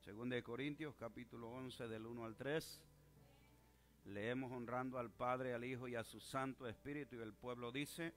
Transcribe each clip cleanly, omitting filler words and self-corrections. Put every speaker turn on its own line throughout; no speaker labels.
Segunda de Corintios, capítulo 11, del 1 al 3. Leemos honrando al Padre, al Hijo y a su Santo Espíritu, y el pueblo dice: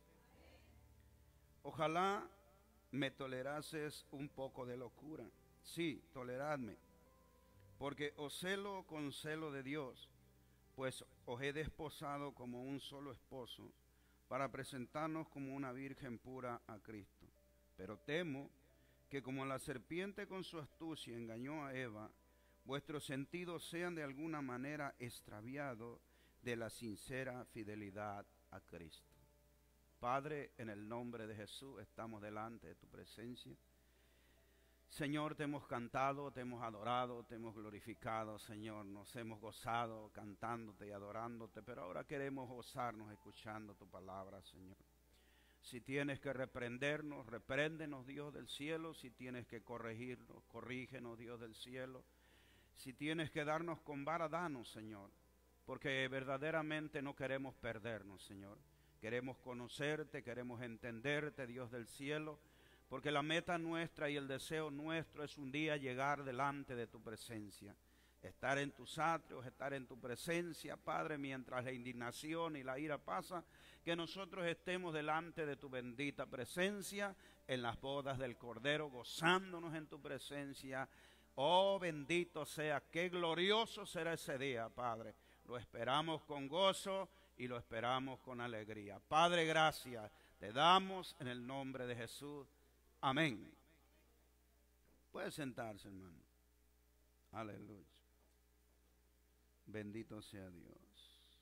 ojalá me tolerases un poco de locura. Sí, toleradme, porque os celo con celo de Dios, pues os he desposado como un solo esposo, para presentarnos como una virgen pura a Cristo. Pero temo que como la serpiente con su astucia engañó a Eva, vuestros sentidos sean de alguna manera extraviados de la sincera fidelidad a Cristo. Padre, en el nombre de Jesús estamos delante de tu presencia. Señor, te hemos cantado, te hemos adorado, te hemos glorificado, Señor. Nos hemos gozado cantándote y adorándote, pero ahora queremos gozarnos escuchando tu palabra, Señor. Si tienes que reprendernos, repréndenos, Dios del cielo. Si tienes que corregirnos, corrígenos, Dios del cielo. Si tienes que darnos con vara, danos, Señor, porque verdaderamente no queremos perdernos, Señor. Queremos conocerte, queremos entenderte, Dios del cielo, porque la meta nuestra y el deseo nuestro es un día llegar delante de tu presencia, estar en tus atrios, estar en tu presencia, Padre, mientras la indignación y la ira pasa, que nosotros estemos delante de tu bendita presencia, en las bodas del Cordero, gozándonos en tu presencia. Oh, bendito sea, qué glorioso será ese día, Padre. Lo esperamos con gozo y lo esperamos con alegría. Padre, gracias te damos en el nombre de Jesús. Amén. Puede sentarse, hermano. Aleluya. Bendito sea Dios.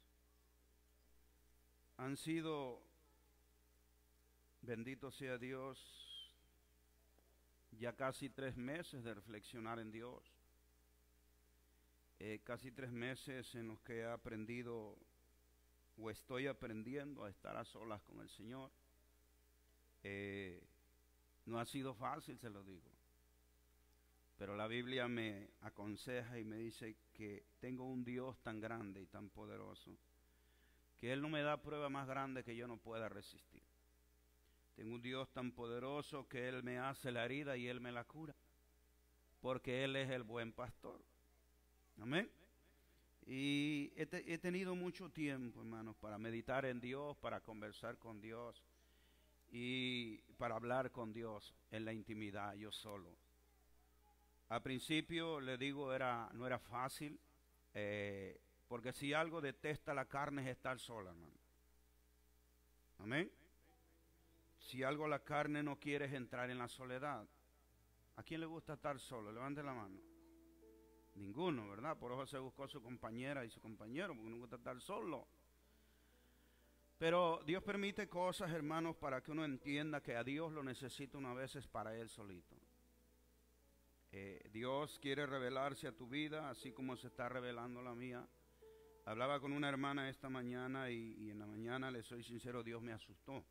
Han sido, bendito sea Dios, ya casi 3 meses de reflexionar en Dios. Casi 3 meses en los que he aprendido o estoy aprendiendo a estar a solas con el Señor. No ha sido fácil, se lo digo. Pero la Biblia me aconseja y me dice que tengo un Dios tan grande y tan poderoso que Él no me da prueba más grande que yo no pueda resistir. Tengo un Dios tan poderoso que Él me hace la herida y Él me la cura, porque Él es el buen pastor. Amén. Y he tenido mucho tiempo, hermanos, para meditar en Dios, para conversar con Dios y para hablar con Dios en la intimidad, yo solo. Al principio, le digo, no era fácil, porque si algo detesta la carne es estar sola, hermano. Amén. Si algo la carne no quiere es entrar en la soledad. ¿A quién le gusta estar solo? Levante la mano. Ninguno, ¿verdad? Por eso se buscó su compañera y su compañero, porque no gusta estar solo. Pero Dios permite cosas, hermanos, para que uno entienda que a Dios lo necesita una vez es para Él solito. Dios quiere revelarse a tu vida, así como se está revelando la mía. Hablaba con una hermana esta mañana y en la mañana, le soy sincero, Dios me asustó.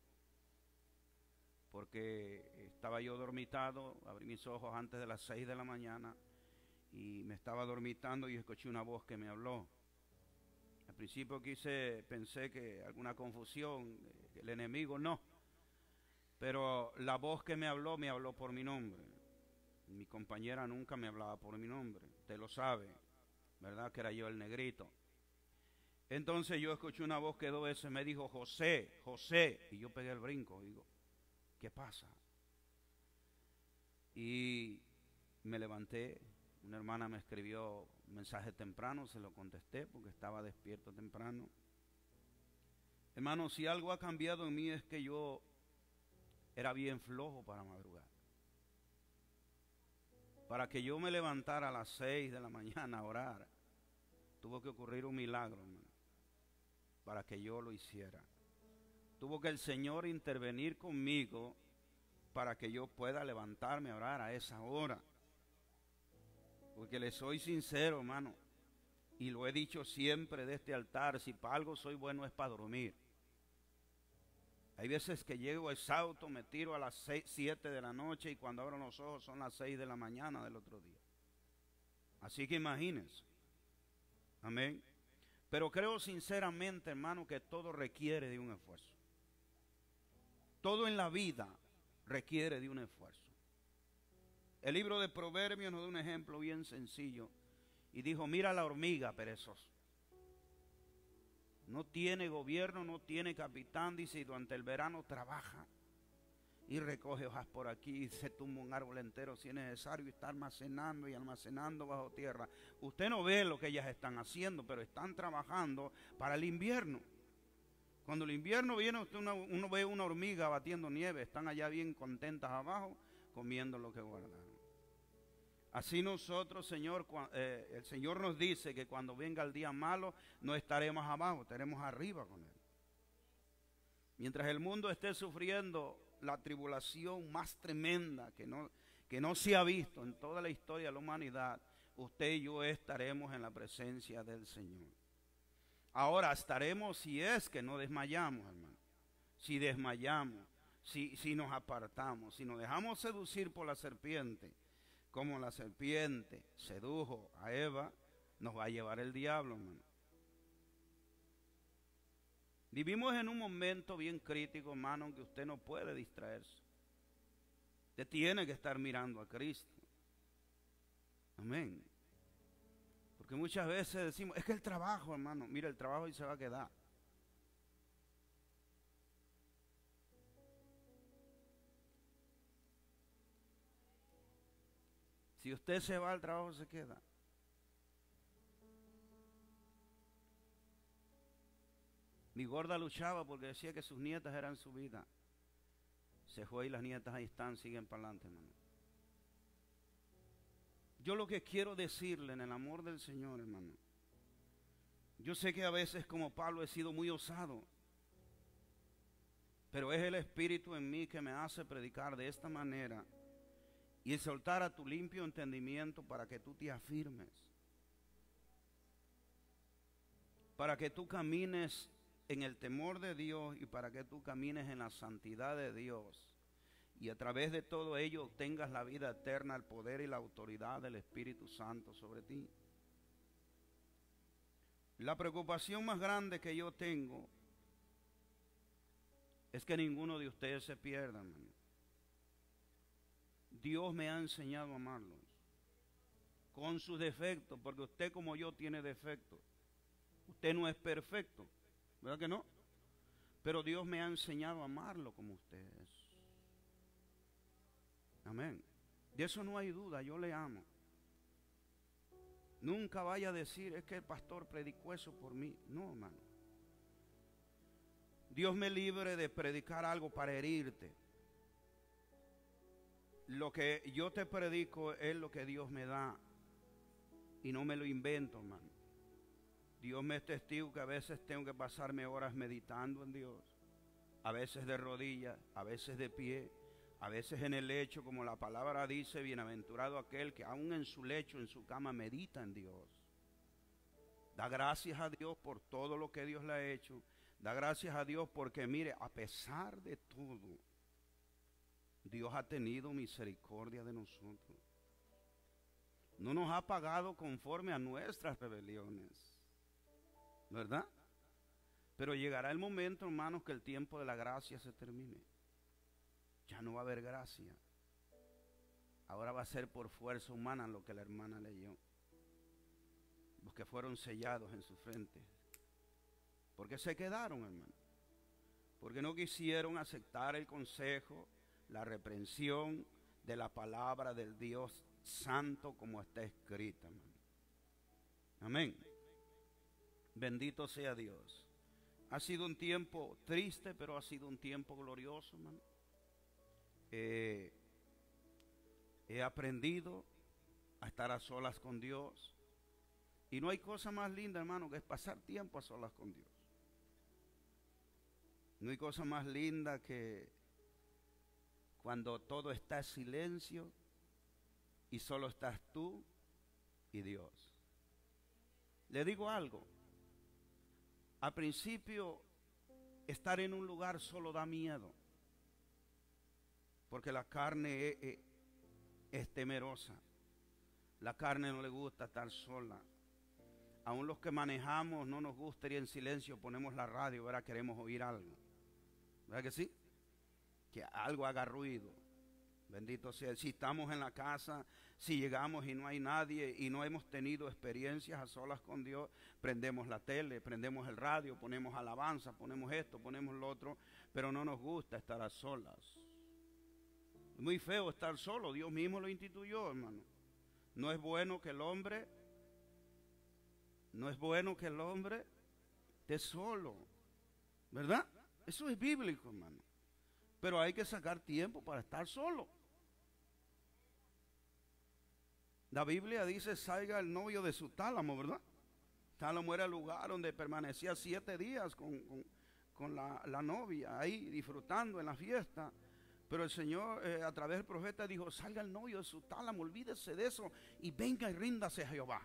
Porque estaba yo dormitado, abrí mis ojos antes de las 6 de la mañana y me estaba dormitando y escuché una voz que me habló. Al principio pensé que alguna confusión, el enemigo, no. Pero la voz que me habló por mi nombre. Mi compañera nunca me hablaba por mi nombre, usted lo sabe, ¿verdad? Que era yo el negrito. Entonces yo escuché una voz que 2 veces me dijo, José, José, y yo pegué el brinco, digo, ¿qué pasa? Y me levanté, una hermana me escribió un mensaje temprano, se lo contesté porque estaba despierto temprano. Hermano, si algo ha cambiado en mí es que yo era bien flojo para madrugar. Para que yo me levantara a las 6 de la mañana a orar, tuvo que ocurrir un milagro, hermano, para que yo lo hiciera. Tuvo que el Señor intervenir conmigo para que yo pueda levantarme a orar a esa hora. Porque le soy sincero, hermano, y lo he dicho siempre de este altar, si para algo soy bueno es para dormir. Hay veces que llego exhausto, me tiro a las 7 de la noche y cuando abro los ojos son las 6 de la mañana del otro día. Así que imagínense. Amén. Pero creo sinceramente, hermano, que todo requiere de un esfuerzo. Todo en la vida requiere de un esfuerzo. El libro de Proverbios nos da un ejemplo bien sencillo. Y dijo, mira la hormiga perezosa. No tiene gobierno, no tiene capitán, dice, y durante el verano trabaja. Y recoge hojas por aquí, y se tumba un árbol entero si es necesario, y está almacenando y almacenando bajo tierra. Usted no ve lo que ellas están haciendo, pero están trabajando para el invierno. Cuando el invierno viene, uno ve una hormiga batiendo nieve, están allá bien contentas abajo, comiendo lo que guardaron. Así nosotros, Señor, el Señor nos dice que cuando venga el día malo, no estaremos abajo, estaremos arriba con Él. Mientras el mundo esté sufriendo la tribulación más tremenda que no se ha visto en toda la historia de la humanidad, usted y yo estaremos en la presencia del Señor. Ahora estaremos si es que no desmayamos, hermano. Si desmayamos, si nos apartamos, si nos dejamos seducir por la serpiente, como la serpiente sedujo a Eva, nos va a llevar el diablo, hermano. Vivimos en un momento bien crítico, hermano, en que usted no puede distraerse. Usted tiene que estar mirando a Cristo. Amén. Porque muchas veces decimos, es que el trabajo, hermano, mira, el trabajo ahí se va a quedar. Si usted se va al trabajo, se queda. Mi gorda luchaba porque decía que sus nietas eran su vida. Se fue y las nietas ahí están, siguen para adelante, hermano. Yo lo que quiero decirle en el amor del Señor, hermano, yo sé que a veces como Pablo he sido muy osado, pero es el Espíritu en mí que me hace predicar de esta manera y exaltar a tu limpio entendimiento para que tú te afirmes, para que tú camines en el temor de Dios y para que tú camines en la santidad de Dios y a través de todo ello obtengas la vida eterna, el poder y la autoridad del Espíritu Santo sobre ti. La preocupación más grande que yo tengo es que ninguno de ustedes se pierda, hermano. Dios me ha enseñado a amarlos con sus defectos, porque usted como yo tiene defectos. Usted no es perfecto, ¿verdad que no? Pero Dios me ha enseñado a amarlo como usted es. Amén. De eso no hay duda, yo le amo. Nunca vaya a decir, es que el pastor predicó eso por mí. No, hermano. Dios me libre de predicar algo para herirte. Lo que yo te predico es lo que Dios me da y no me lo invento, hermano. Dios me es testigo que a veces tengo que pasarme horas meditando en Dios, a veces de rodillas, a veces de pie, a veces en el lecho, como la palabra dice, bienaventurado aquel que aún en su lecho, en su cama, medita en Dios. Da gracias a Dios por todo lo que Dios le ha hecho. Da gracias a Dios porque, mire, a pesar de todo, Dios ha tenido misericordia de nosotros. No nos ha pagado conforme a nuestras rebeliones, ¿verdad? Pero llegará el momento, hermanos, que el tiempo de la gracia se termine. Ya no va a haber gracia. Ahora va a ser por fuerza humana lo que la hermana leyó. Los que fueron sellados en su frente. Porque se quedaron, hermano. Porque no quisieron aceptar el consejo, la reprensión de la palabra del Dios santo como está escrita, hermano. Amén. Bendito sea Dios. Ha sido un tiempo triste, pero ha sido un tiempo glorioso, hermano. He aprendido a estar a solas con Dios. Y no hay cosa más linda, hermano, que es pasar tiempo a solas con Dios. No hay cosa más linda que cuando todo está en silencio y solo estás tú y Dios. Le digo algo. Al principio, estar en un lugar solo da miedo. Porque la carne es temerosa. La carne no le gusta estar sola. Aún los que manejamos no nos gusta ir en silencio, ponemos la radio, ¿verdad? Queremos oír algo. ¿Verdad que sí? Que algo haga ruido. Bendito sea. Si estamos en la casa, si llegamos y no hay nadie y no hemos tenido experiencias a solas con Dios, prendemos la tele, prendemos el radio, ponemos alabanza, ponemos esto, ponemos lo otro, pero no nos gusta estar a solas. Es muy feo estar solo, Dios mismo lo instituyó, hermano. No es bueno que el hombre esté solo, ¿verdad? Eso es bíblico, hermano. Pero hay que sacar tiempo para estar solo. La Biblia dice, salga el novio de su tálamo, ¿verdad? Tálamo era el lugar donde permanecía 7 días con la novia, ahí disfrutando en la fiesta. Pero el Señor a través del profeta dijo, salga el novio de su tálamo, olvídese de eso y venga y ríndase a Jehová.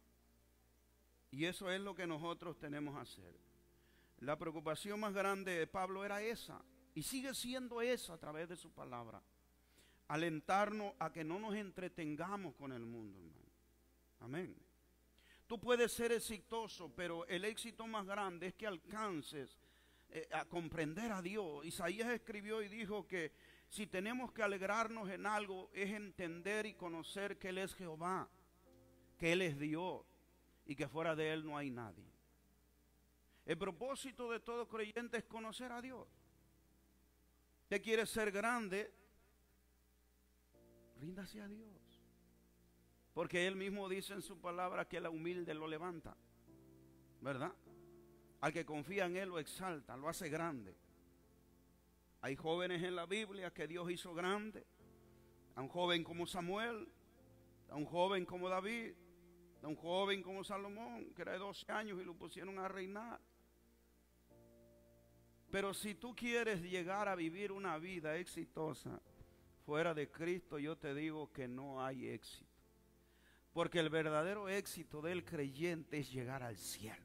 Y eso es lo que nosotros tenemos que hacer. La preocupación más grande de Pablo era esa, y sigue siendo esa a través de su palabra. Alentarnos a que no nos entretengamos con el mundo, hermano. Amén. Tú puedes ser exitoso, pero el éxito más grande es que alcances a comprender a Dios. Isaías escribió y dijo que si tenemos que alegrarnos en algo es entender y conocer que Él es Jehová, que Él es Dios y que fuera de Él no hay nadie. El propósito de todo creyente es conocer a Dios. Usted quiere ser grande, ríndase a Dios. Porque Él mismo dice en su palabra que el humilde lo levanta, ¿verdad? Al que confía en Él lo exalta, lo hace grande. Hay jóvenes en la Biblia que Dios hizo grande. A un joven como Samuel, a un joven como David, a un joven como Salomón, que era de 12 años y lo pusieron a reinar. Pero si tú quieres llegar a vivir una vida exitosa fuera de Cristo, yo te digo que no hay éxito. Porque el verdadero éxito del creyente es llegar al cielo.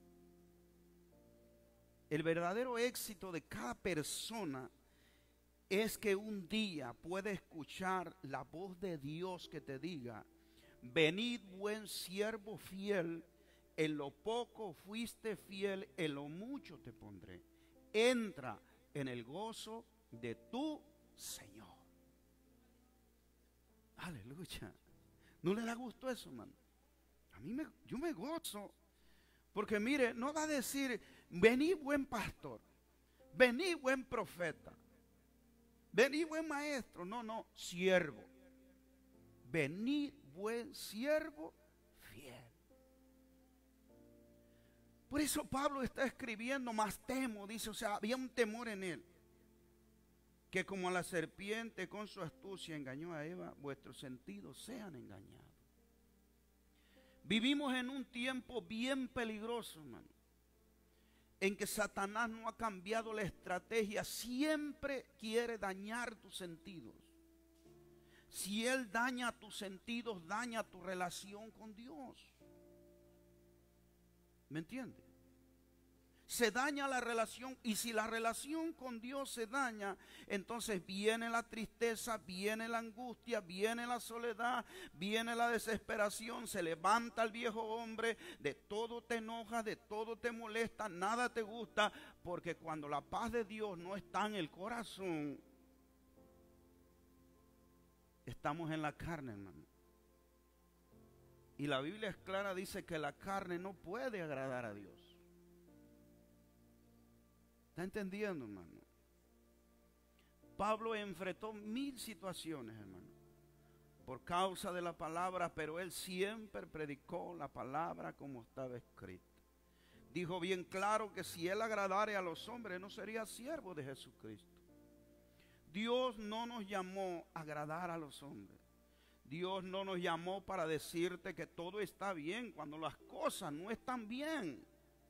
El verdadero éxito de cada persona es que un día pueda escuchar la voz de Dios que te diga, venid buen siervo fiel, en lo poco fuiste fiel, en lo mucho te pondré. Entra en el gozo de tu Señor. Aleluya. ¿No le da gusto eso, hermano? Yo me gozo. Porque mire, no va a decir, vení buen pastor, vení buen profeta, vení buen maestro. No, siervo. Vení buen siervo fiel. Por eso Pablo está escribiendo, más temo, dice, o sea, había un temor en él. Que como a la serpiente con su astucia engañó a Eva, vuestros sentidos sean engañados. Vivimos en un tiempo bien peligroso, hermano, en que Satanás no ha cambiado la estrategia, siempre quiere dañar tus sentidos. Si él daña tus sentidos, daña tu relación con Dios. ¿Me entiende? Se daña la relación, y si la relación con Dios se daña, entonces viene la tristeza, viene la angustia, viene la soledad, viene la desesperación, se levanta el viejo hombre, de todo te enoja, de todo te molesta, nada te gusta, porque cuando la paz de Dios no está en el corazón, estamos en la carne, hermano. Y la Biblia es clara, dice que la carne no puede agradar a Dios. ¿Está entendiendo, hermano? Pablo enfrentó 1000 situaciones, hermano, por causa de la palabra, pero él siempre predicó la palabra como estaba escrito. Dijo bien claro que si él agradare a los hombres, no sería siervo de Jesucristo. Dios no nos llamó a agradar a los hombres. Dios no nos llamó para decirte que todo está bien cuando las cosas no están bien.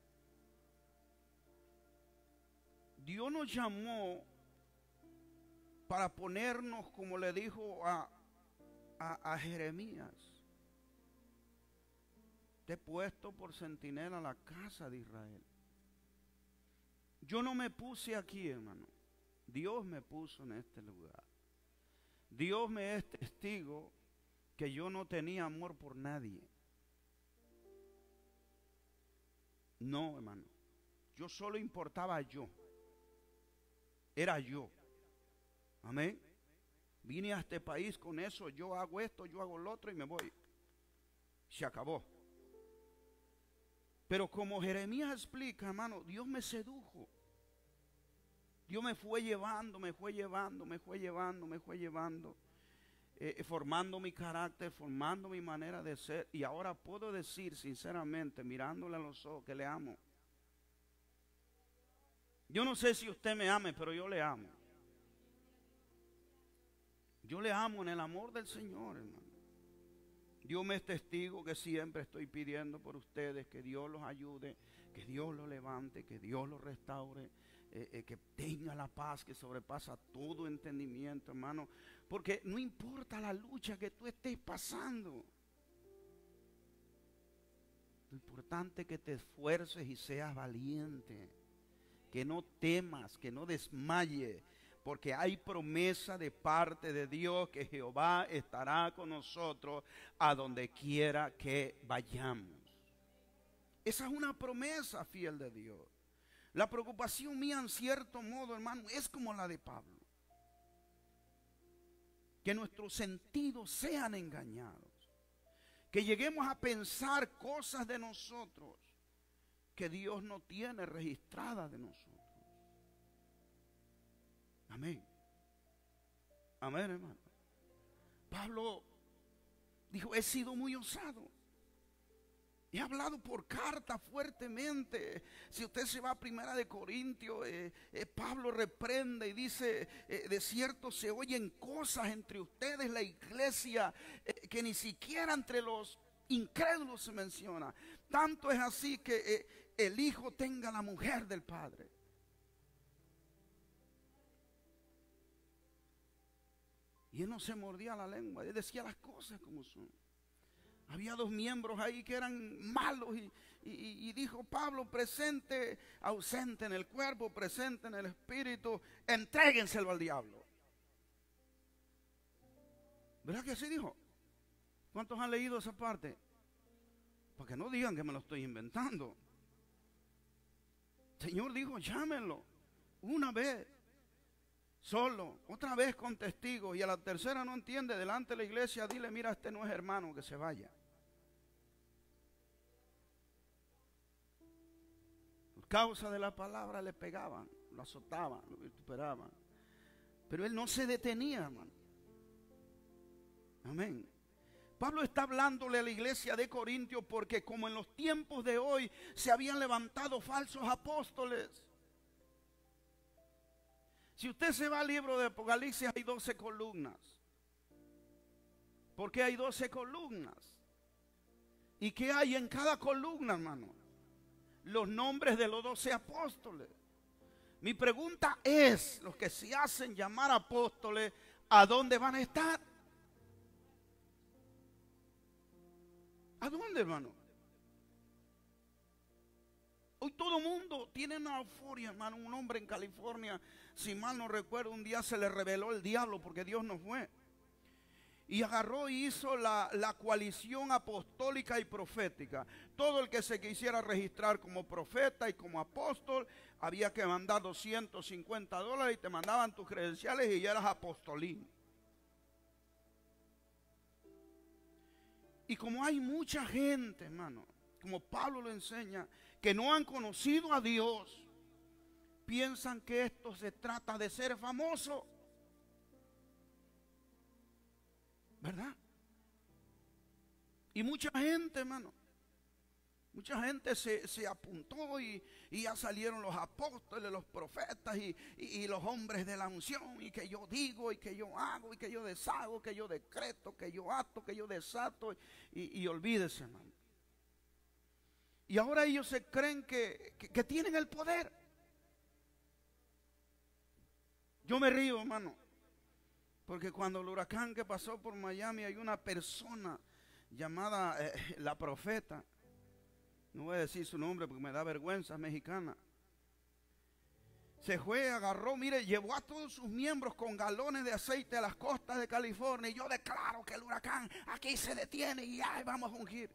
Dios nos llamó para ponernos, como le dijo a Jeremías, te he puesto por centinela la casa de Israel. Yo no me puse aquí, hermano. Dios me puso en este lugar. Dios me es testigo que yo no tenía amor por nadie. No, hermano. Yo solo importaba yo. Era yo. Amén. Vine a este país con eso, yo hago esto, yo hago lo otro y me voy. Se acabó. Pero como Jeremías explica, hermano, Dios me sedujo. Dios me fue llevando, formando mi carácter, formando mi manera de ser. Y ahora puedo decir sinceramente, mirándole a los ojos, que le amo. Yo no sé si usted me ame, pero yo le amo. Yo le amo en el amor del Señor, hermano. Dios me es testigo que siempre estoy pidiendo por ustedes que Dios los ayude, que Dios los levante, que Dios los restaure, que tenga la paz que sobrepasa todo entendimiento, hermano. Porque no importa la lucha que tú estés pasando. Lo importante es que te esfuerces y seas valiente. Que no temas, que no desmayes. Porque hay promesa de parte de Dios que Jehová estará con nosotros a donde quiera que vayamos. Esa es una promesa fiel de Dios. La preocupación mía en cierto modo, hermano, es como la de Pablo. Que nuestros sentidos sean engañados. Que lleguemos a pensar cosas de nosotros que Dios no tiene registradas de nosotros. Amén. Amén, hermano. Pablo dijo, he sido muy osado. He hablado por carta fuertemente. Si usted se va a 1 Corintios, Pablo reprende y dice, de cierto se oyen cosas entre ustedes, la iglesia, que ni siquiera entre los incrédulos se menciona. Tanto es así que el hijo tenga la mujer del padre. Y él no se mordía la lengua, él decía las cosas como son. Había 2 miembros ahí que eran malos y dijo Pablo, presente, ausente en el cuerpo, presente en el espíritu, entréguenselo al diablo. ¿Verdad que así dijo? ¿Cuántos han leído esa parte? Para que no digan que me lo estoy inventando. El Señor dijo, llámenlo una vez. Solo, otra vez con testigos, y a la tercera no entiende, delante de la iglesia, dile, mira, este no es hermano, que se vaya. Por causa de la palabra le pegaban, lo azotaban, lo vituperaban. Pero él no se detenía, hermano. Amén. Pablo está hablándole a la iglesia de Corintios porque como en los tiempos de hoy se habían levantado falsos apóstoles. Si usted se va al libro de Apocalipsis, hay 12 columnas. ¿Por qué hay 12 columnas? ¿Y qué hay en cada columna, hermano? Los nombres de los 12 apóstoles. Mi pregunta es, los que se hacen llamar apóstoles, ¿a dónde van a estar? ¿A dónde, hermano? Hoy todo el mundo tiene una euforia, hermano. Un hombre en California, si mal no recuerdo, un día se le reveló el diablo porque Dios no fue. Y agarró y hizo la coalición apostólica y profética. Todo el que se quisiera registrar como profeta y como apóstol, había que mandar $250 y te mandaban tus credenciales y ya eras apostolín. Y como hay mucha gente, hermano, como Pablo lo enseña, que no han conocido a Dios, piensan que esto se trata de ser famoso. ¿Verdad? Y mucha gente, hermano, mucha gente se apuntó y ya salieron los apóstoles, los profetas y los hombres de la unción, y que yo digo, y que yo hago, y que yo deshago, que yo decreto, que yo ato, que yo desato, y olvídese, hermano. Y ahora ellos se creen que tienen el poder. Yo me río, hermano, porque cuando el huracán que pasó por Miami, hay una persona llamada la profeta, no voy a decir su nombre porque me da vergüenza, mexicana. Se fue, agarró, mire, llevó a todos sus miembros con galones de aceite a las costas de California, y yo declaro que el huracán aquí se detiene y ya vamos a ungir.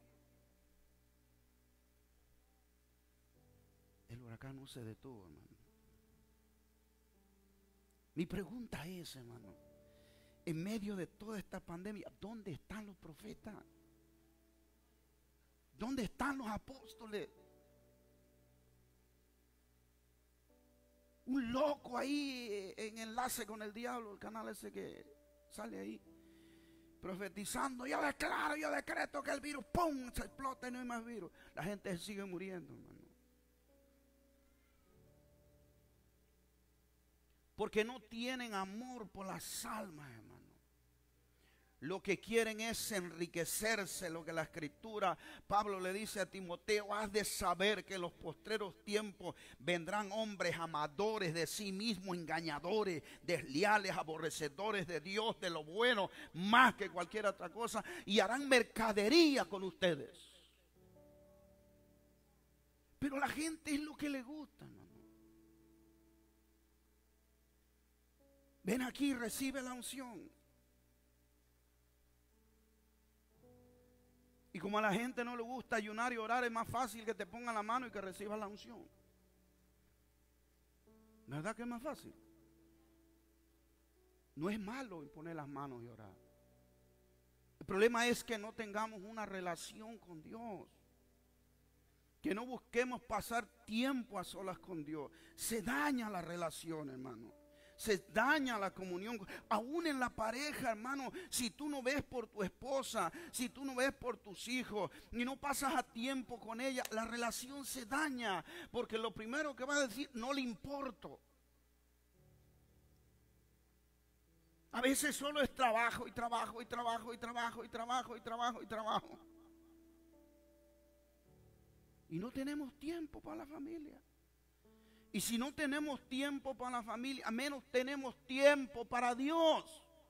El huracán no se detuvo, hermano. Mi pregunta es, hermano, en medio de toda esta pandemia, ¿dónde están los profetas? ¿Dónde están los apóstoles? Un loco ahí en enlace con el diablo, el canal ese que sale ahí, profetizando: yo declaro, yo decreto que el virus, ¡pum!, se explota y no hay más virus. La gente sigue muriendo, hermano. Porque no tienen amor por las almas, hermano. Lo que quieren es enriquecerse. Lo que la Escritura, Pablo le dice a Timoteo: has de saber que en los postreros tiempos vendrán hombres amadores de sí mismos, engañadores, desleales, aborrecedores de Dios, de lo bueno, más que cualquier otra cosa, y harán mercadería con ustedes. Pero la gente es lo que le gusta, hermano. Ven aquí, recibe la unción. Y como a la gente no le gusta ayunar y orar, es más fácil que te pongan la mano y que recibas la unción. ¿Verdad que es más fácil? No es malo imponer las manos y orar. El problema es que no tengamos una relación con Dios. Que no busquemos pasar tiempo a solas con Dios. Se daña la relación, hermano. Se daña la comunión, aún en la pareja, hermano. Si tú no ves por tu esposa, si tú no ves por tus hijos y no pasas a tiempo con ella, la relación se daña, porque lo primero que va a decir: no le importo. A veces solo es trabajo y trabajo y trabajo y trabajo y trabajo y trabajo y trabajo. Y no tenemos tiempo para la familia. Y si no tenemos tiempo para la familia, a menos tenemos tiempo para Dios.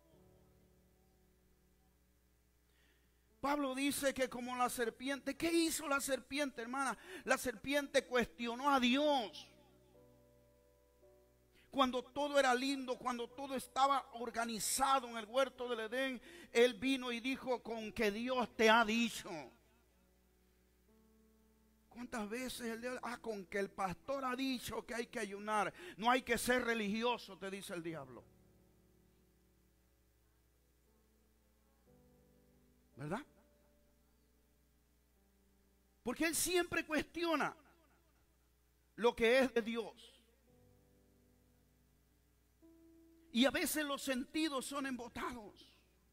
Pablo dice que como la serpiente, ¿qué hizo la serpiente, hermana? La serpiente cuestionó a Dios. Cuando todo era lindo, cuando todo estaba organizado en el huerto del Edén, él vino y dijo: con que Dios te ha dicho. ¿Cuántas veces el diablo? Con que el pastor ha dicho que hay que ayunar, no hay que ser religioso, te dice el diablo. ¿Verdad? Porque él siempre cuestiona lo que es de Dios. Y a veces los sentidos son embotados.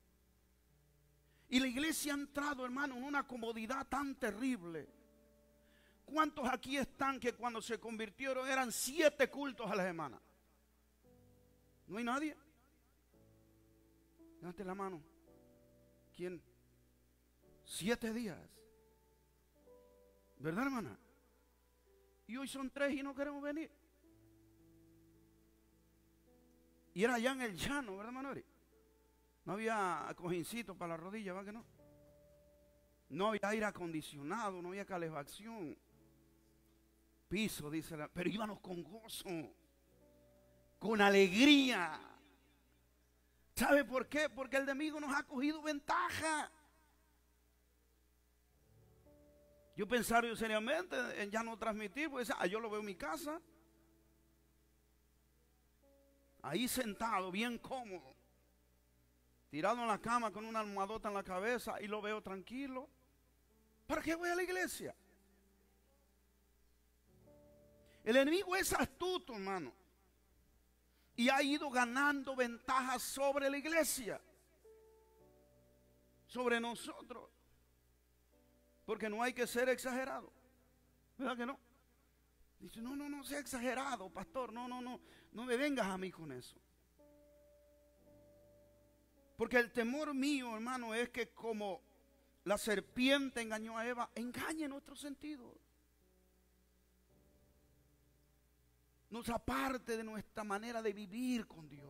Y la iglesia ha entrado, hermano, en una comodidad tan terrible. ¿Cuántos aquí están que cuando se convirtieron eran 7 cultos a la semana? ¿No hay nadie? Levante la mano. ¿Quién? 7 días. ¿Verdad, hermana? Y hoy son 3 y no queremos venir. Y era allá en el llano, ¿verdad, Manuel? No había cojincito para la rodilla, ¿va que no? No había aire acondicionado, no había calefacción. Piso, dice la, pero íbamos con gozo, con alegría. ¿Sabe por qué? Porque el enemigo nos ha cogido ventaja. Yo pensaba seriamente en ya no transmitir, porque yo lo veo en mi casa, ahí sentado, bien cómodo, tirado en la cama con una almohadota en la cabeza, y lo veo tranquilo. ¿Para qué voy a la iglesia? El enemigo es astuto, hermano, y ha ido ganando ventajas sobre la iglesia, sobre nosotros, porque no hay que ser exagerado, ¿verdad que no? Dice: no sea exagerado, pastor, no me vengas a mí con eso. Porque el temor mío, hermano, es que como la serpiente engañó a Eva, engañe nuestros sentidos. Nos aparte de nuestra manera de vivir con Dios.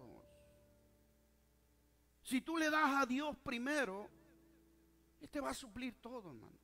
Si tú le das a Dios primero, Él te va a suplir todo, hermano.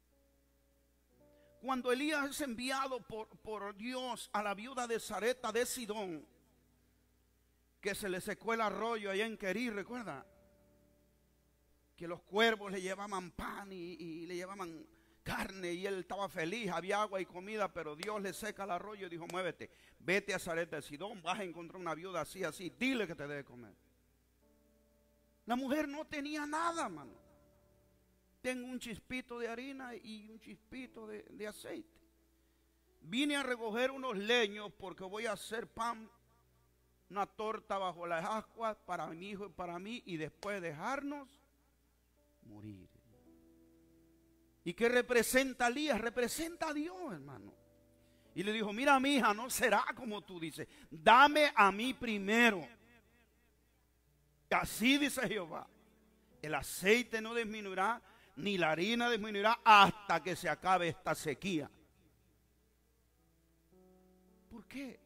Cuando Elías es enviado por Dios a la viuda de Sarepta de Sidón, que se le secó el arroyo allá en Querí, ¿recuerda? Que los cuervos le llevaban pan y le llevaban carne, y él estaba feliz, había agua y comida, pero Dios le seca el arroyo y dijo: muévete, vete a Sarepta de Sidón, vas a encontrar una viuda así, dile que te debe comer. La mujer no tenía nada, mano. Tengo un chispito de harina y un chispito de aceite. Vine a recoger unos leños porque voy a hacer pan, una torta bajo las ascuas para mi hijo y para mí, y después dejarnos morir. ¿Y qué representa Elías? Representa a Dios, hermano. Y le dijo, mira, mi hija, no será como tú dices, dame a mí primero. Y así dice Jehová, el aceite no disminuirá, ni la harina disminuirá hasta que se acabe esta sequía. ¿Por qué?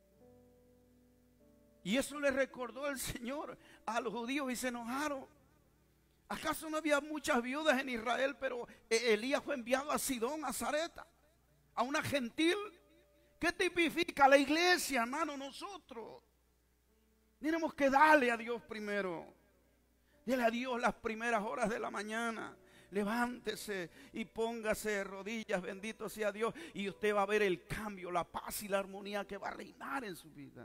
Y eso le recordó el Señor a los judíos y se enojaron. ¿Acaso no había muchas viudas en Israel? Pero Elías fue enviado a Sidón, a Sarepta, a una gentil. ¿Qué tipifica la iglesia, hermano? Nosotros tenemos que darle a Dios primero. Dele a Dios las primeras horas de la mañana. Levántese y póngase de rodillas, bendito sea Dios, y usted va a ver el cambio, la paz y la armonía que va a reinar en su vida.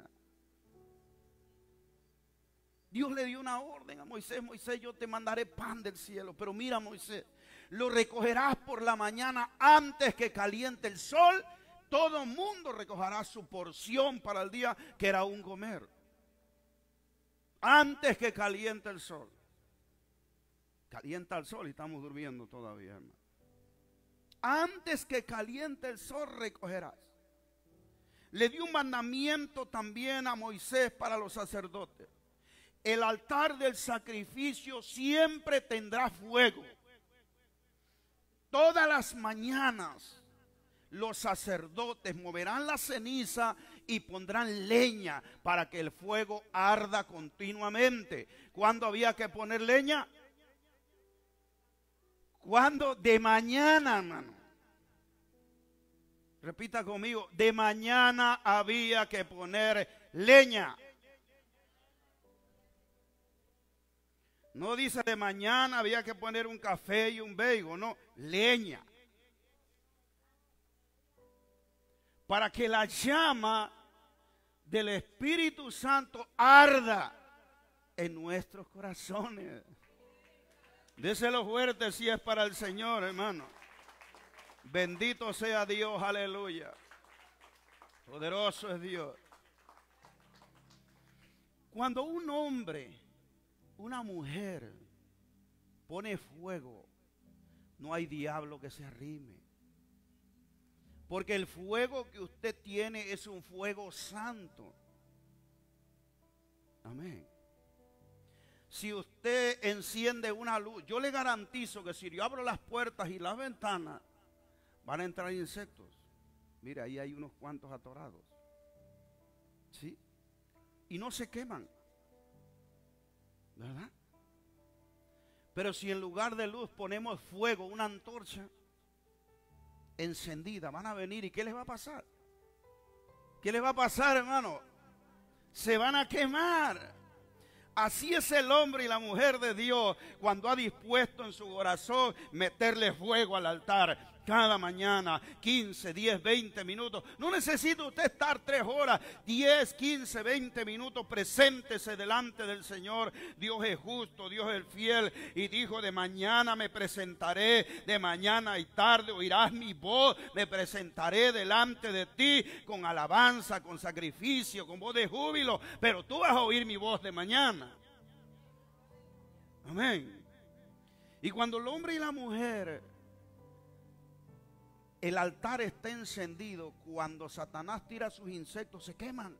Dios le dio una orden a Moisés: Moisés, yo te mandaré pan del cielo, pero mira, Moisés, lo recogerás por la mañana antes que caliente el sol. Todo el mundo recogerá su porción para el día que era un comer, antes que caliente el sol. Calienta el sol y estamos durmiendo todavía, hermano. Antes que caliente el sol recogerás. Le dio un mandamiento también a Moisés para los sacerdotes: el altar del sacrificio siempre tendrá fuego. Todas las mañanas los sacerdotes moverán la ceniza y pondrán leña para que el fuego arda continuamente. ¿Cuándo había que poner leña? ¿Cuándo? De mañana, hermano. Repita conmigo: de mañana había que poner leña. No dice de mañana había que poner un café y un bagel, no, leña. Para que la llama del Espíritu Santo arda en nuestros corazones. Déselo fuerte si es para el Señor, hermano. Bendito sea Dios, aleluya. Poderoso es Dios. Cuando un hombre, una mujer pone fuego, no hay diablo que se arrime. Porque el fuego que usted tiene es un fuego santo. Amén. Si usted enciende una luz, yo le garantizo que si yo abro las puertas y las ventanas, van a entrar insectos. Mira, ahí hay unos cuantos atorados. ¿Sí? Y no se queman, ¿verdad? Pero si en lugar de luz ponemos fuego, una antorcha encendida, van a venir. ¿Y qué les va a pasar? ¿Qué les va a pasar, hermano? Se van a quemar. Así es el hombre y la mujer de Dios cuando ha dispuesto en su corazón meterle fuego al altar. Cada mañana, 15, 10, 20 minutos. No necesita usted estar 3 horas, 10, 15, 20 minutos. Preséntese delante del Señor. Dios es justo, Dios es fiel. Y dijo: de mañana me presentaré, de mañana y tarde oirás mi voz. Me presentaré delante de ti con alabanza, con sacrificio, con voz de júbilo. Pero tú vas a oír mi voz de mañana. Amén. Y cuando el hombre y la mujer, el altar está encendido, cuando Satanás tira sus insectos, se queman.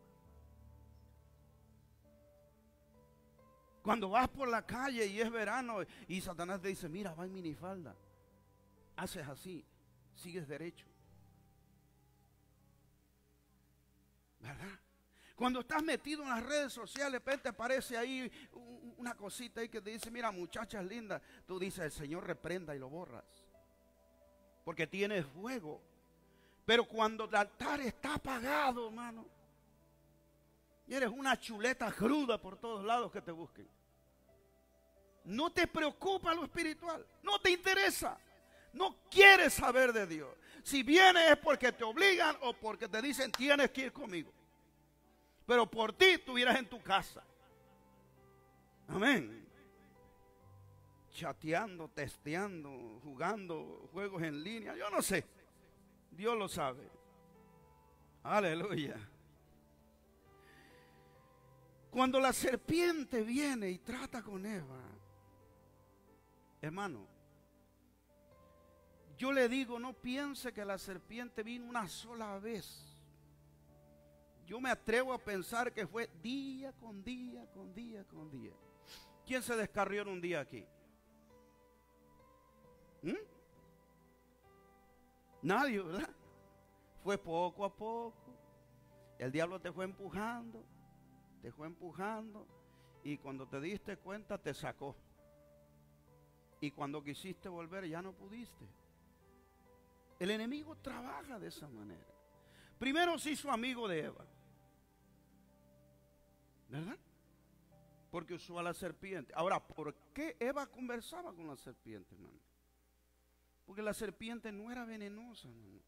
Cuando vas por la calle y es verano y Satanás te dice: mira, va en minifalda, haces así, sigues derecho, ¿verdad? Cuando estás metido en las redes sociales, de repente aparece ahí una cosita ahí que te dice: mira, muchachas lindas. Tú dices: el Señor reprenda, y lo borras, porque tienes fuego. Pero cuando el altar está apagado, hermano, y eres una chuleta cruda por todos lados que te busquen, no te preocupa lo espiritual, no te interesa, no quieres saber de Dios. Si vienes es porque te obligan o porque te dicen: tienes que ir conmigo. Pero por ti estuvieras en tu casa. Amén. chateando, testeando, jugando juegos en línea. Yo no sé. Dios lo sabe. Aleluya. Cuando la serpiente viene y trata con Eva, hermano, yo le digo, no piense que la serpiente vino una sola vez. Yo me atrevo a pensar que fue día con día, con día, con día. ¿Quién se descarrió en un día aquí? Nadie, ¿verdad? Fue poco a poco. El diablo te fue empujando, y cuando te diste cuenta te sacó. Y cuando quisiste volver ya no pudiste. El enemigo trabaja de esa manera. Primero se hizo amigo de Eva, ¿verdad? Porque usó a la serpiente. Ahora, ¿por qué Eva conversaba con la serpiente, hermano? Porque la serpiente no era venenosa, hermano.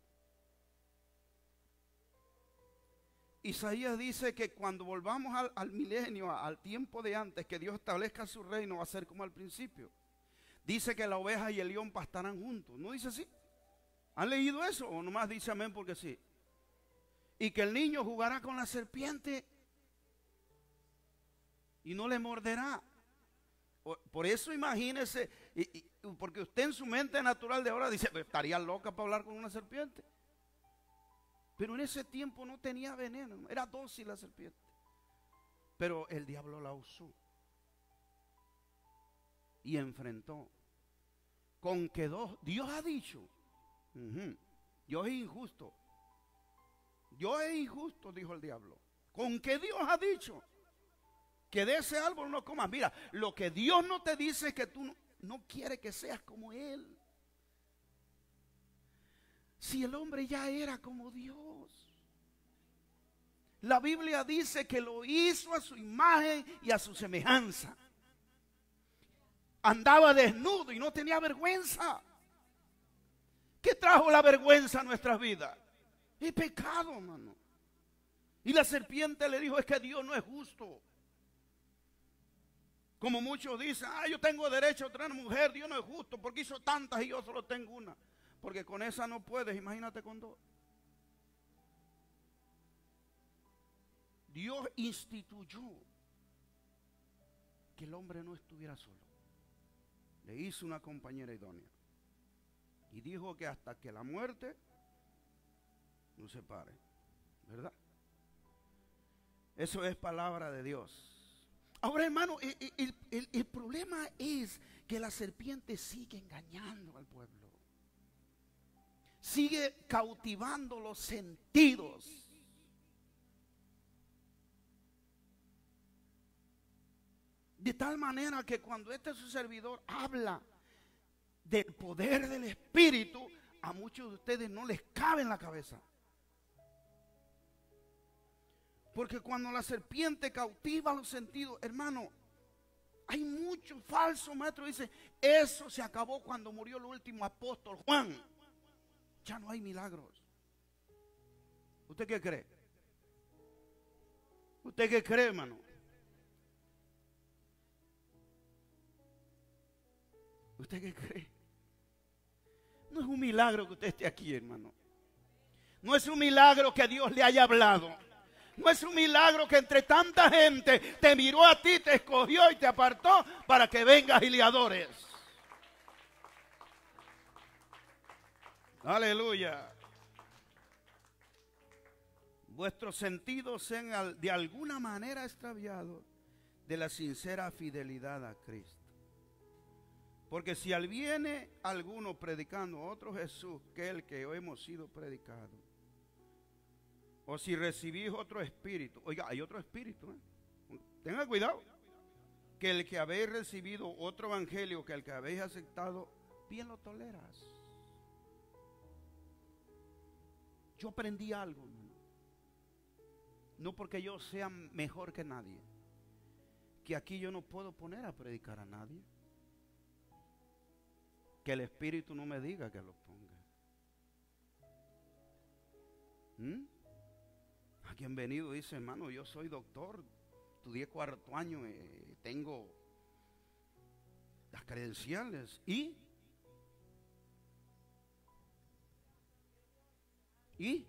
Isaías dice que cuando volvamos al milenio, al tiempo de antes, que Dios establezca su reino, va a ser como al principio. Dice que la oveja y el león pastarán juntos. ¿No dice así? ¿Han leído eso o nomás dice amén porque sí? Y que el niño jugará con la serpiente y no le morderá. Por eso imagínese, porque usted en su mente natural de ahora dice, estaría loca para hablar con una serpiente. Pero en ese tiempo no tenía veneno, era dócil la serpiente. Pero el diablo la usó y enfrentó. Con que Dios ha dicho, Dios es injusto. Dios es injusto, dijo el diablo. Con que Dios ha dicho que de ese árbol no comas. Mira, lo que Dios no te dice es que tú no quiere que seas como Él. Si el hombre ya era como Dios. La Biblia dice que lo hizo a su imagen y a su semejanza. Andaba desnudo y no tenía vergüenza. ¿Qué trajo la vergüenza a nuestras vidas? El pecado, hermano. Y la serpiente le dijo, es que Dios no es justo. Como muchos dicen, yo tengo derecho a tener mujer, Dios no es justo porque hizo tantas y yo solo tengo una. Porque con esa no puedes, imagínate con dos. Dios instituyó que el hombre no estuviera solo. Le hizo una compañera idónea. Y dijo que hasta que la muerte nos separe. ¿Verdad? Eso es palabra de Dios. Ahora, hermano, el problema es que la serpiente sigue engañando al pueblo. Sigue cautivando los sentidos. De tal manera que cuando su servidor habla del poder del Espíritu, a muchos de ustedes no les cabe en la cabeza. Porque cuando la serpiente cautiva los sentidos, hermano, hay muchos falsos maestros que dicen, eso se acabó cuando murió el último apóstol Juan. Ya no hay milagros. ¿Usted qué cree? ¿Usted qué cree, hermano? ¿Usted qué cree? No es un milagro que usted esté aquí, hermano. No es un milagro que Dios le haya hablado. No es un milagro que entre tanta gente te miró a ti, te escogió y te apartó para que vengas y le adores. Aleluya. Vuestros sentidos sean de alguna manera extraviados de la sincera fidelidad a Cristo. Porque si al viene alguno predicando a otro Jesús que el que hemos sido predicados, o si recibís otro espíritu, oiga, hay otro espíritu, tenga cuidado, que el que habéis recibido otro evangelio que el que habéis aceptado, bien lo toleras. Yo aprendí algo, hermano. No porque yo sea mejor que nadie, que aquí yo no puedo poner a predicar a nadie. Que el Espíritu no me diga que lo ponga. ¿A quién venido dice, hermano, yo soy doctor, estudié 4º año, tengo Las credenciales. ¿Y?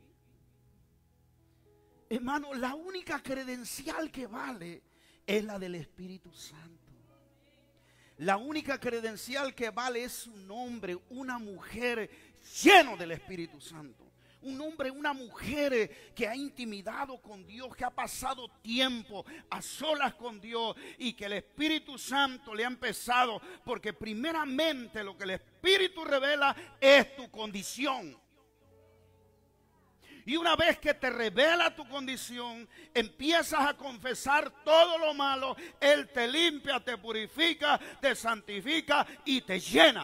Hermano, la única credencial que vale es la del Espíritu Santo. La única credencial que vale es un hombre, una mujer lleno del Espíritu Santo. Un hombre, una mujer que ha intimidado con Dios, que ha pasado tiempo a solas con Dios y que el Espíritu Santo le ha empezado. Porque primeramente lo que el Espíritu revela es tu condición. Y una vez que te revela tu condición, empiezas a confesar todo lo malo. Él te limpia, te purifica, te santifica y te llena.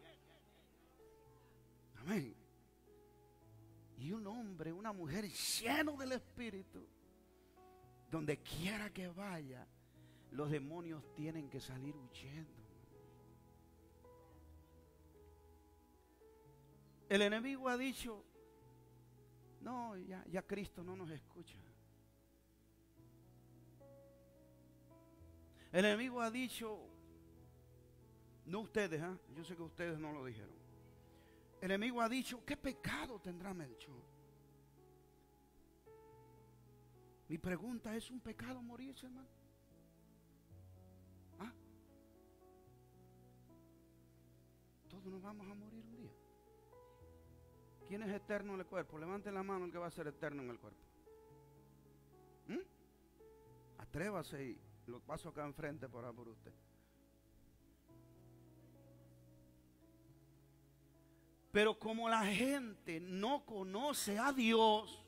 Amén. Y un hombre, una mujer lleno del Espíritu, donde quiera que vaya, los demonios tienen que salir huyendo. El enemigo ha dicho: no, ya Cristo no nos escucha. El enemigo ha dicho, no ustedes, yo sé que ustedes no lo dijeron. El enemigo ha dicho: ¿qué pecado tendrá Melchor? Mi pregunta: ¿es un pecado morirse, hermano? Todos nos vamos a morir un día. ¿Quién es eterno en el cuerpo? Levanten la mano el que va a ser eterno en el cuerpo. Atrévase y lo paso acá enfrente por usted. Pero como la gente no conoce a Dios,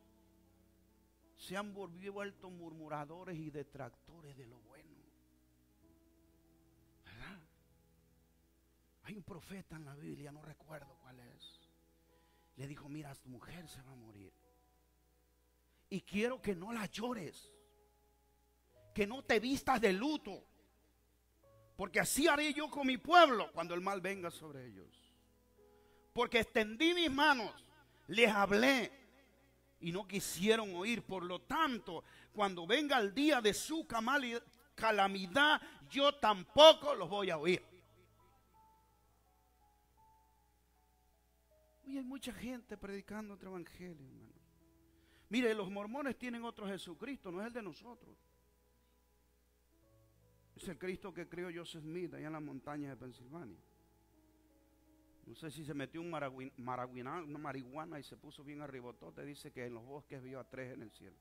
se han vuelto murmuradores y detractores de lo bueno. ¿Verdad? Hay un profeta en la Biblia, no recuerdo cuál es. Le dijo: mira, tu mujer se va a morir. Y quiero que no la llores. Que no te vistas de luto. Porque así haré yo con mi pueblo cuando el mal venga sobre ellos. Porque extendí mis manos, les hablé y no quisieron oír. Por lo tanto, cuando venga el día de su calamidad, yo tampoco los voy a oír. Hoy hay mucha gente predicando otro evangelio, hermano. Mire, los mormones tienen otro Jesucristo, no es el de nosotros. Es el Cristo que crió Joseph Smith allá en las montañas de Pensilvania. No sé si se metió una marihuana y se puso bien arribotote. Dice que en los bosques vio a 3 en el cielo.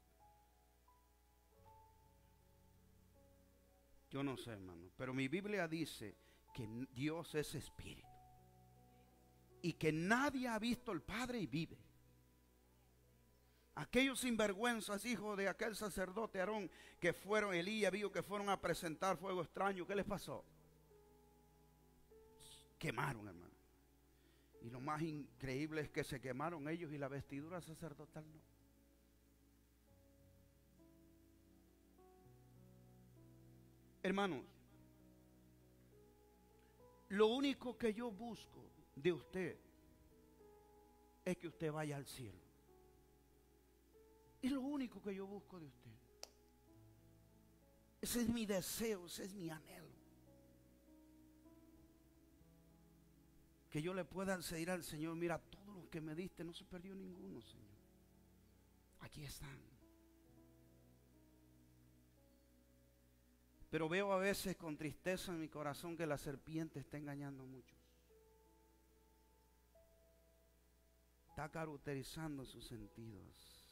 Yo no sé, hermano, pero mi Biblia dice que Dios es espíritu y que nadie ha visto al Padre y vive. Aquellos sinvergüenzas, hijos de aquel sacerdote Aarón, que fueron, Elías vio que fueron a presentar fuego extraño, ¿qué les pasó? Quemaron, hermano. Y lo más increíble es que se quemaron ellos y la vestidura sacerdotal no. Hermanos, lo único que yo busco de usted es que usted vaya al cielo. Es lo único que yo busco de usted. Ese es mi deseo, ese es mi anhelo. Que yo le pueda decir al Señor: mira, todo lo que me diste no se perdió ninguno, Señor. Aquí están. Pero veo a veces con tristeza en mi corazón que la serpiente está engañando a muchos. Está cauterizando sus sentidos.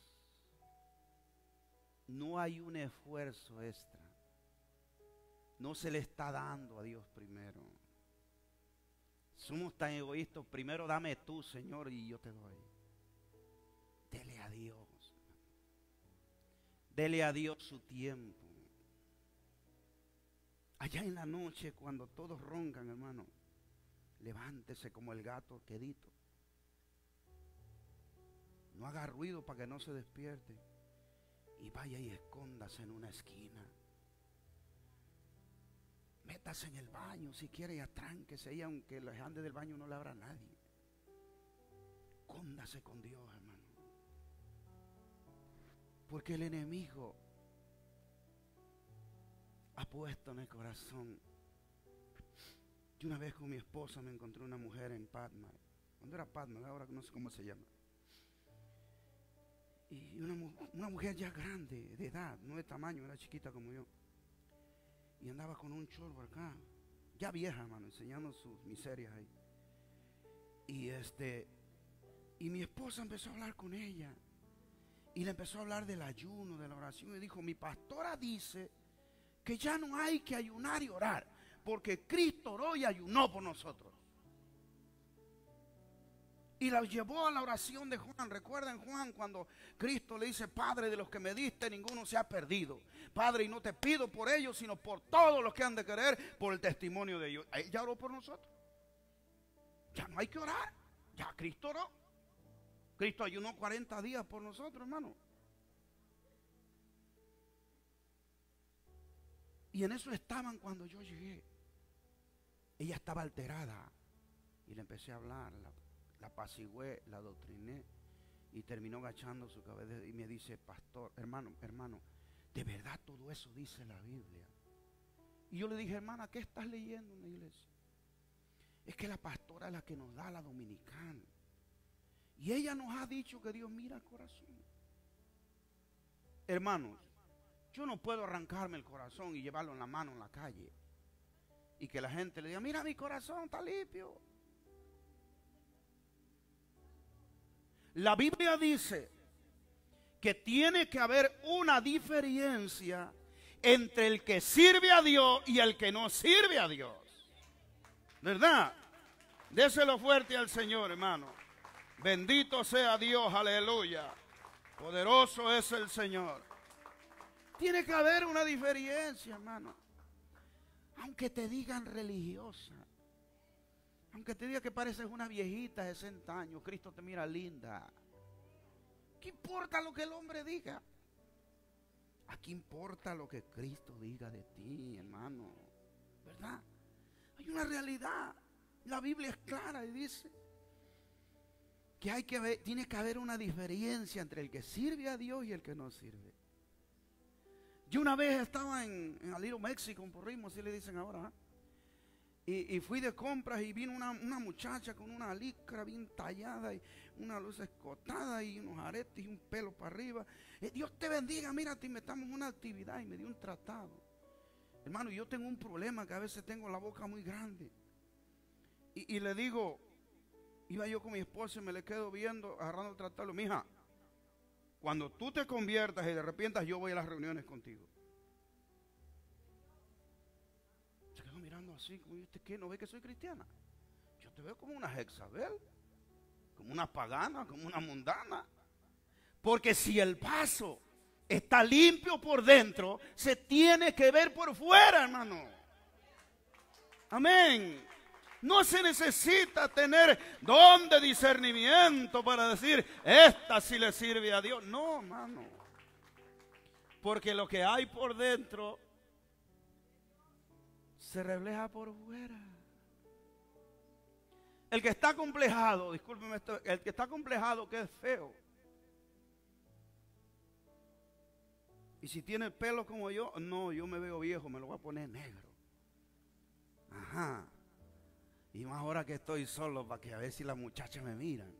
No hay un esfuerzo extra. No se le está dando a Dios primero. Somos tan egoístas. Primero dame tú, Señor, y yo te doy. Dele a Dios. Dele a Dios su tiempo. Allá en la noche, cuando todos roncan, hermano, levántese como el gato quedito. No haga ruido para que no se despierte. Y vaya y escóndase en una esquina. Métase en el baño si quiere y atránquese ahí, aunque los ande del baño no le abra a nadie. Escóndase con Dios, hermano. Porque el enemigo ha puesto en el corazón Yo una vez con mi esposa me encontré una mujer en Padma. Cuando era Padma, ahora no sé cómo se llama. Y una mujer ya grande, de edad, no de tamaño, era chiquita como yo. Y andaba con un chorro acá, ya vieja, hermano, enseñando sus miserias ahí. Y mi esposa empezó a hablar con ella. Y le empezó a hablar del ayuno, de la oración. Y dijo, mi pastora dice que ya no hay que ayunar y orar, porque Cristo oró y ayunó por nosotros. Y la llevó a la oración de Juan. Recuerden Juan cuando Cristo le dice, Padre, de los que me diste ninguno se ha perdido. Padre, y no te pido por ellos, sino por todos los que han de querer, por el testimonio de ellos. Ella oró por nosotros. Ya no hay que orar. Ya Cristo oró. Cristo ayunó 40 días por nosotros, hermano. Y en eso estaban cuando yo llegué. Ella estaba alterada. Y le empecé a hablar. La apacigué, la adoctriné. Y terminó agachando su cabeza y me dice, pastor, hermano, de verdad todo eso dice la Biblia. Y yo le dije, hermana, ¿qué estás leyendo en la iglesia? Es que la pastora es la que nos da la dominicana. Y ella nos ha dicho que Dios mira el corazón. Hermanos, yo no puedo arrancarme el corazón y llevarlo en la mano en la calle. Y que la gente le diga, mira mi corazón está limpio. La Biblia dice que tiene que haber una diferencia entre el que sirve a Dios y el que no sirve a Dios. ¿Verdad? Déselo fuerte al Señor, hermano. Bendito sea Dios, aleluya. Poderoso es el Señor. Tiene que haber una diferencia, hermano. Aunque te digan religiosa, aunque te diga que pareces una viejita de 60 años, Cristo te mira linda. ¿Qué importa lo que el hombre diga? Aquí importa lo que Cristo diga de ti, hermano. ¿Verdad? Hay una realidad. La Biblia es clara y dice que tiene que haber una diferencia entre el que sirve a Dios y el que no sirve. Yo una vez estaba en Little Mexico, en Porrismo, así le dicen ahora, y fui de compras y vino una muchacha con una licra bien tallada y una luz escotada y unos aretes y un pelo para arriba. Dios te bendiga, mira, te invitamos a una actividad, y me dio un tratado. Hermano, yo tengo un problema que a veces tengo la boca muy grande. Y le digo, iba yo con mi esposa y me le quedo viendo, agarrando el tratado. Mija, cuando tú te conviertas y te arrepientas, yo voy a las reuniones contigo. Se quedó mirando así, como, ¿usted qué? ¿No ve que soy cristiana? Yo te veo como una Jezabel, como una pagana, como una mundana. Porque si el vaso está limpio por dentro, se tiene que ver por fuera, hermano. Amén. No se necesita tener don de discernimiento para decir, esta sí le sirve a Dios. No, hermano. Porque lo que hay por dentro se refleja por fuera. El que está complejado, discúlpeme esto, el que está complejado que es feo. Y si tiene el pelo como yo, no, yo me veo viejo, me lo voy a poner negro. Ajá. Y más ahora que estoy solo para que a ver si las muchachas me miran.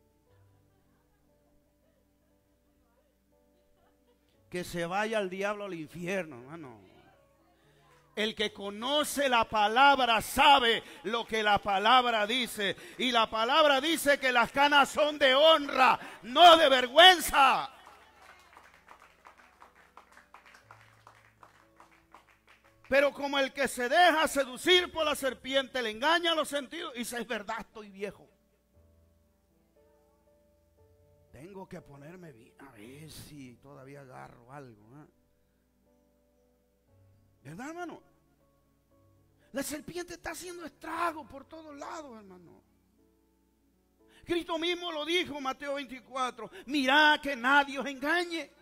Que se vaya al diablo al infierno, hermano. El que conoce la palabra sabe lo que la palabra dice. Y la palabra dice que las canas son de honra, no de vergüenza. Pero como el que se deja seducir por la serpiente le engaña los sentidos y dice, es verdad, estoy viejo. Tengo que ponerme bien, a ver si todavía agarro algo. ¿Verdad, hermano? La serpiente está haciendo estragos por todos lados, hermano. Cristo mismo lo dijo en Mateo 24. Mirad que nadie os engañe.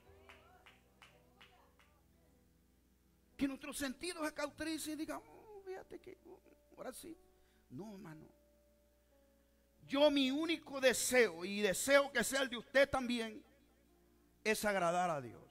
Que nuestros sentidos se cautericen y digan, fíjate que ahora sí. No, hermano. Yo mi único deseo, y deseo que sea el de usted también, es agradar a Dios.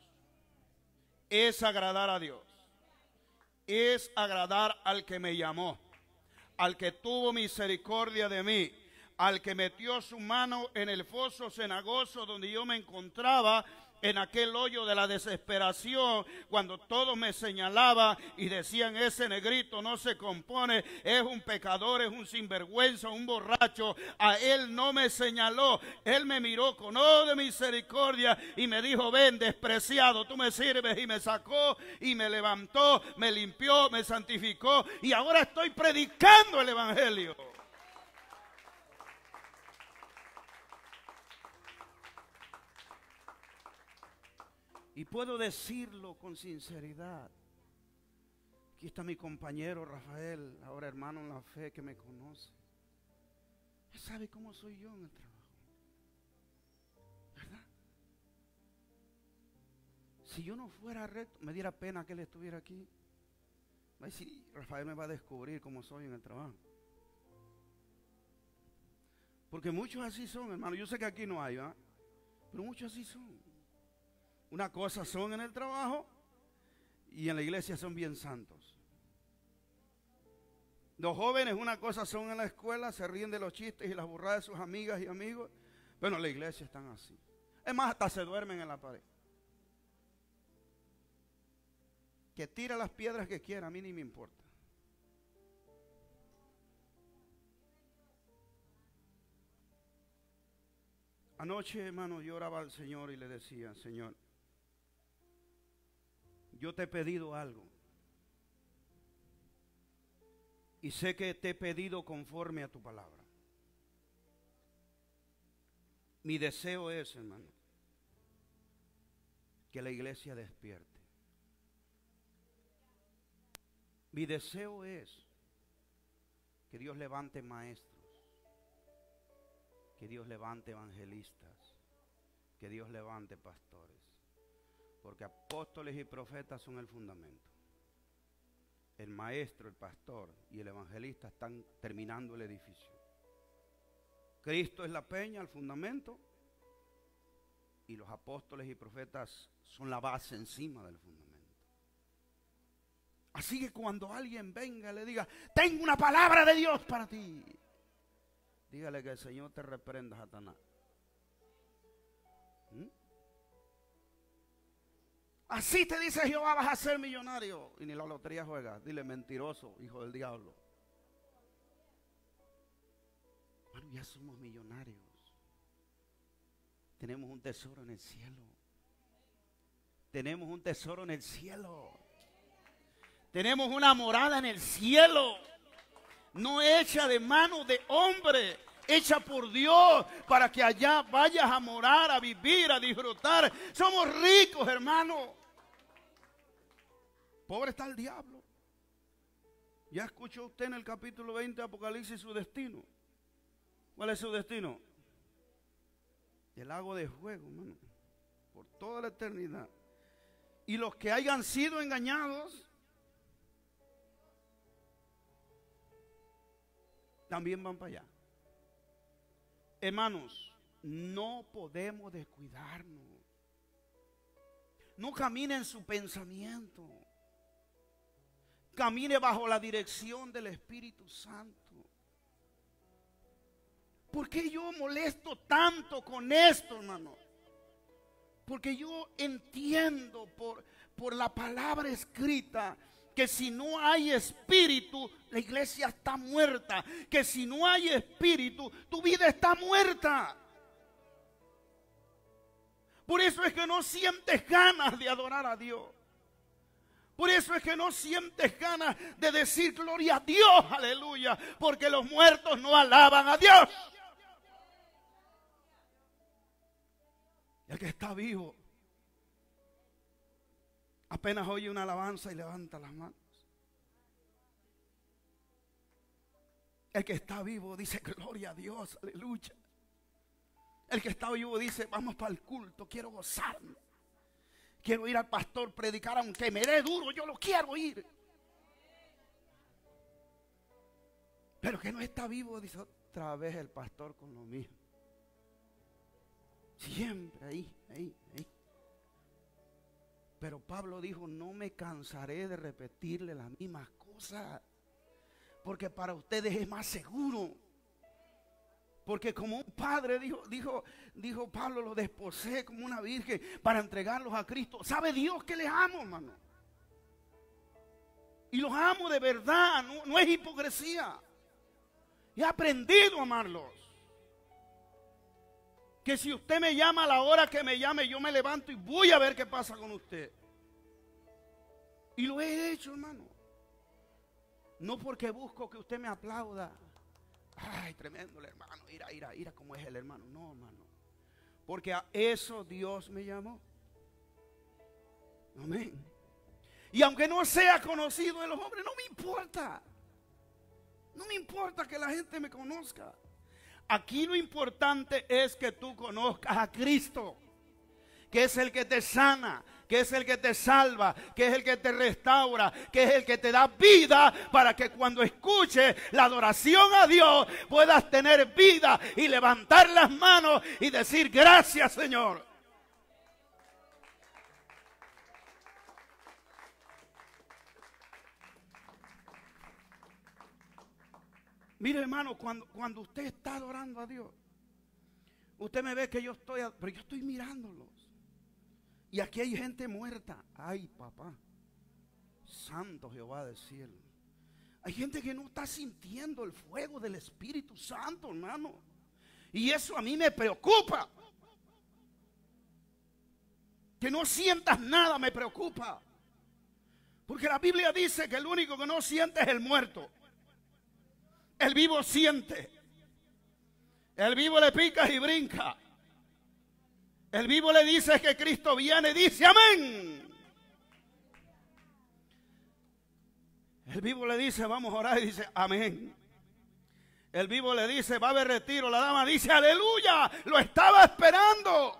Es agradar a Dios. Es agradar al que me llamó. al que tuvo misericordia de mí, al que metió su mano en el foso cenagoso donde yo me encontraba, en aquel hoyo de la desesperación, cuando todos me señalaban y decían: ese negrito no se compone, es un pecador, es un sinvergüenza, un borracho. A él no me señaló, él me miró con ojo de misericordia y me dijo: ven, despreciado, tú me sirves. Y me sacó y me levantó, me limpió, me santificó, y ahora estoy predicando el evangelio. Y puedo decirlo con sinceridad. Aquí está mi compañero Rafael, ahora hermano en la fe, que me conoce. Él sabe cómo soy yo en el trabajo, ¿verdad? Si yo no fuera recto, me diera pena que él estuviera aquí. Va a decir: Rafael me va a descubrir cómo soy en el trabajo. Porque muchos así son, hermano. Yo sé que aquí no hay, ¿verdad? Pero muchos así son. Una cosa son en el trabajo y en la iglesia son bien santos. Los jóvenes una cosa son en la escuela, se ríen de los chistes y las burradas de sus amigas y amigos, pero en la iglesia están así. Es más, hasta se duermen en la pared. Que tira las piedras que quiera, a mí ni me importa. Anoche, hermano, yo oraba al Señor y le decía: Señor, yo te he pedido algo y sé que te he pedido conforme a tu palabra. Mi deseo es, hermano, que la iglesia despierte. Mi deseo es que Dios levante maestros, que Dios levante evangelistas, que Dios levante pastores. Porque apóstoles y profetas son el fundamento. El maestro, el pastor y el evangelista están terminando el edificio. Cristo es la peña, el fundamento, y los apóstoles y profetas son la base encima del fundamento. Así que cuando alguien venga y le diga: tengo una palabra de Dios para ti, dígale que el Señor te reprenda, Satanás. Así te dice Jehová: vas a ser millonario. Y ni la lotería juega. Dile: mentiroso, hijo del diablo. Bueno, ya somos millonarios. Tenemos un tesoro en el cielo. Tenemos un tesoro en el cielo. Tenemos una morada en el cielo. No hecha de mano de hombre, hecha por Dios, para que allá vayas a morar, a vivir, a disfrutar. Somos ricos, hermano. Pobre está el diablo. ¿Ya escuchó usted en el capítulo 20 de Apocalipsis su destino? ¿Cuál es su destino? El lago de fuego, hermano, por toda la eternidad. Y los que hayan sido engañados también van para allá. Hermanos, no podemos descuidarnos. No camine en su pensamiento. Camine bajo la dirección del Espíritu Santo. ¿Por qué yo molesto tanto con esto, hermano? Porque yo entiendo por la palabra escrita que si no hay espíritu, la iglesia está muerta. Que si no hay espíritu, tu vida está muerta. Por eso es que no sientes ganas de adorar a Dios. Por eso es que no sientes ganas de decir gloria a Dios, aleluya. Porque los muertos no alaban a Dios. El que está vivo apenas oye una alabanza y levanta las manos. El que está vivo dice gloria a Dios, aleluya. El que está vivo dice: vamos para el culto, quiero gozarme. Quiero ir al pastor predicar, aunque me dé duro, yo lo quiero ir. Pero que no está vivo, dice otra vez el pastor con lo mismo. Siempre ahí. Pero Pablo dijo: no me cansaré de repetirle las mismas cosas, Porque para ustedes es más seguro. Porque como un padre, dijo Pablo, lo desposé como una virgen para entregarlos a Cristo. ¿Sabe Dios que les amo, hermano? Y los amo de verdad, no es hipocresía. He aprendido a amarlos. Que si usted me llama a la hora que me llame, yo me levanto y voy a ver qué pasa con usted. Y lo he hecho, hermano. No porque busco que usted me aplauda. Ay, tremendo el hermano. Mira cómo es el hermano. No, hermano. Porque a eso Dios me llamó. Amén. Y aunque no sea conocido de los hombres, no me importa. No me importa que la gente me conozca. Aquí lo importante es que tú conozcas a Cristo, que es el que te sana, que es el que te salva, que es el que te restaura, que es el que te da vida, para que cuando escuches la adoración a Dios puedas tener vida y levantar las manos y decir gracias, Señor. Mire, hermano, cuando usted está adorando a Dios, usted me ve que pero yo estoy mirándolos. Y aquí hay gente muerta. Ay, papá, santo Jehová del cielo. Hay gente que no está sintiendo el fuego del Espíritu Santo, hermano. Y eso a mí me preocupa. Que no sientas nada me preocupa. Porque la Biblia dice que el único que no siente es el muerto. El vivo siente. El vivo le pica y brinca. El vivo le dice que Cristo viene, dice amén. El vivo le dice vamos a orar y dice amén. El vivo le dice va a haber retiro. La dama dice aleluya, lo estaba esperando.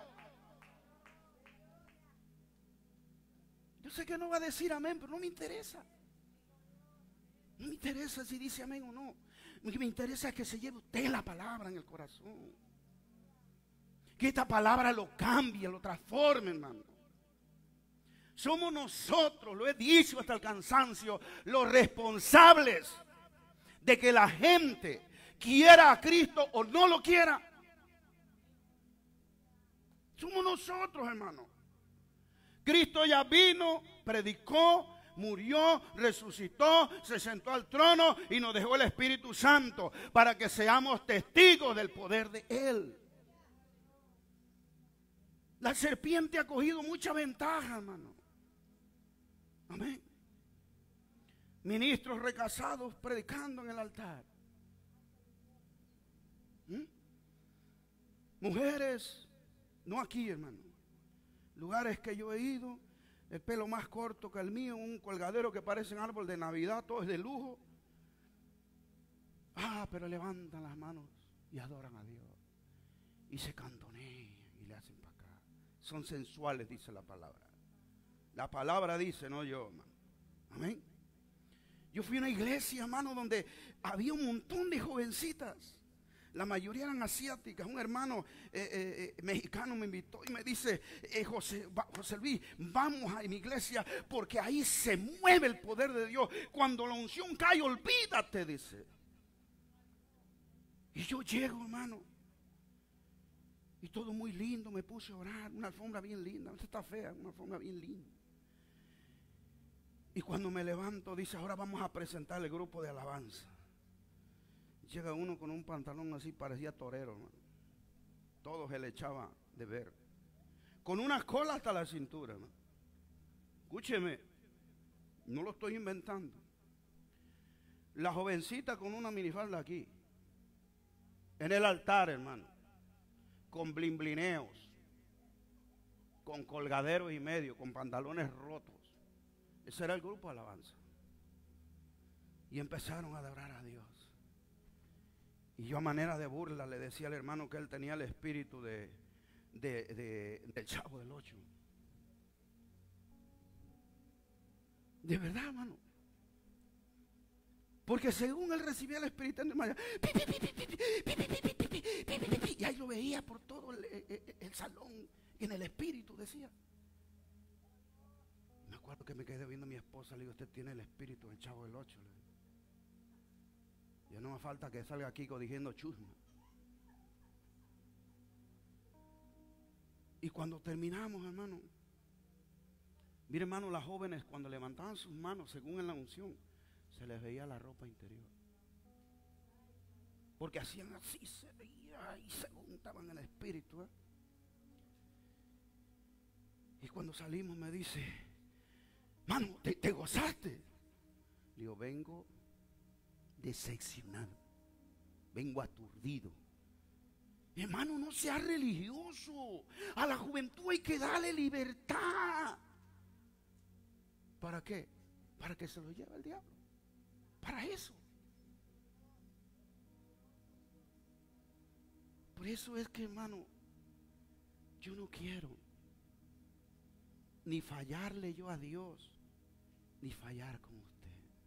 Yo sé que no va a decir amén, pero no me interesa. No me interesa si dice amén o no. Lo que me interesa es que se lleve usted la palabra en el corazón. Que esta palabra lo cambie, lo transforme, hermano. Somos nosotros, lo he dicho hasta el cansancio, los responsables de que la gente quiera a Cristo o no lo quiera. Somos nosotros, hermano. Cristo ya vino, predicó, murió, resucitó, se sentó al trono y nos dejó el Espíritu Santo para que seamos testigos del poder de Él. La serpiente ha cogido mucha ventaja, hermano. Amén. Ministros recasados predicando en el altar. Mujeres, no aquí, hermano. Lugares que yo he ido, el pelo más corto que el mío, un colgadero que parece un árbol de Navidad, todo es de lujo. Pero levantan las manos y adoran a Dios. Y se cantonean y le hacen para acá. Son sensuales, dice la palabra. La palabra dice, no yo, hermano. Amén. Yo fui a una iglesia, hermano, donde había un montón de jovencitas. La mayoría eran asiáticas. Un hermano mexicano me invitó y me dice, José Luis, vamos a mi iglesia porque ahí se mueve el poder de Dios. Cuando la unción cae, olvídate, dice. Y yo llego, hermano, y todo muy lindo, me puse a orar, una alfombra bien linda, no está fea, una alfombra bien linda. Y cuando me levanto, dice, ahora vamos a presentar el grupo de alabanza. Llega uno con un pantalón así, parecía torero, hermano. Todo se le echaba de ver. Con una cola hasta la cintura, hermano. Escúcheme, no lo estoy inventando. La jovencita con una minifalda aquí, en el altar, hermano, con blimblineos, con colgaderos y medio, con pantalones rotos. Ese era el grupo de alabanza. Y empezaron a adorar a Dios. Y yo a manera de burla le decía al hermano que él tenía el espíritu del Chavo del Ocho. De verdad, hermano. Porque según él recibía el espíritu de María, y ahí lo veía por todo el salón, y en el espíritu decía. Me acuerdo que me quedé viendo a mi esposa, le digo, usted tiene el espíritu del Chavo del Ocho. Ya no me falta que salga aquí diciendo chusma. Y cuando terminamos, hermano, mire, hermano, las jóvenes cuando levantaban sus manos según en la unción, se les veía la ropa interior. Porque hacían así, se veía y se juntaban en el espíritu. Y cuando salimos me dice, mano, ¿te gozaste? Digo, vengo decepcionado, vengo aturdido. Hermano, no sea religioso. A la juventud hay que darle libertad. ¿Para qué? Para que se lo lleve el diablo. Para eso. Por eso es que, hermano, yo no quiero ni fallarle yo a Dios, ni fallar con usted.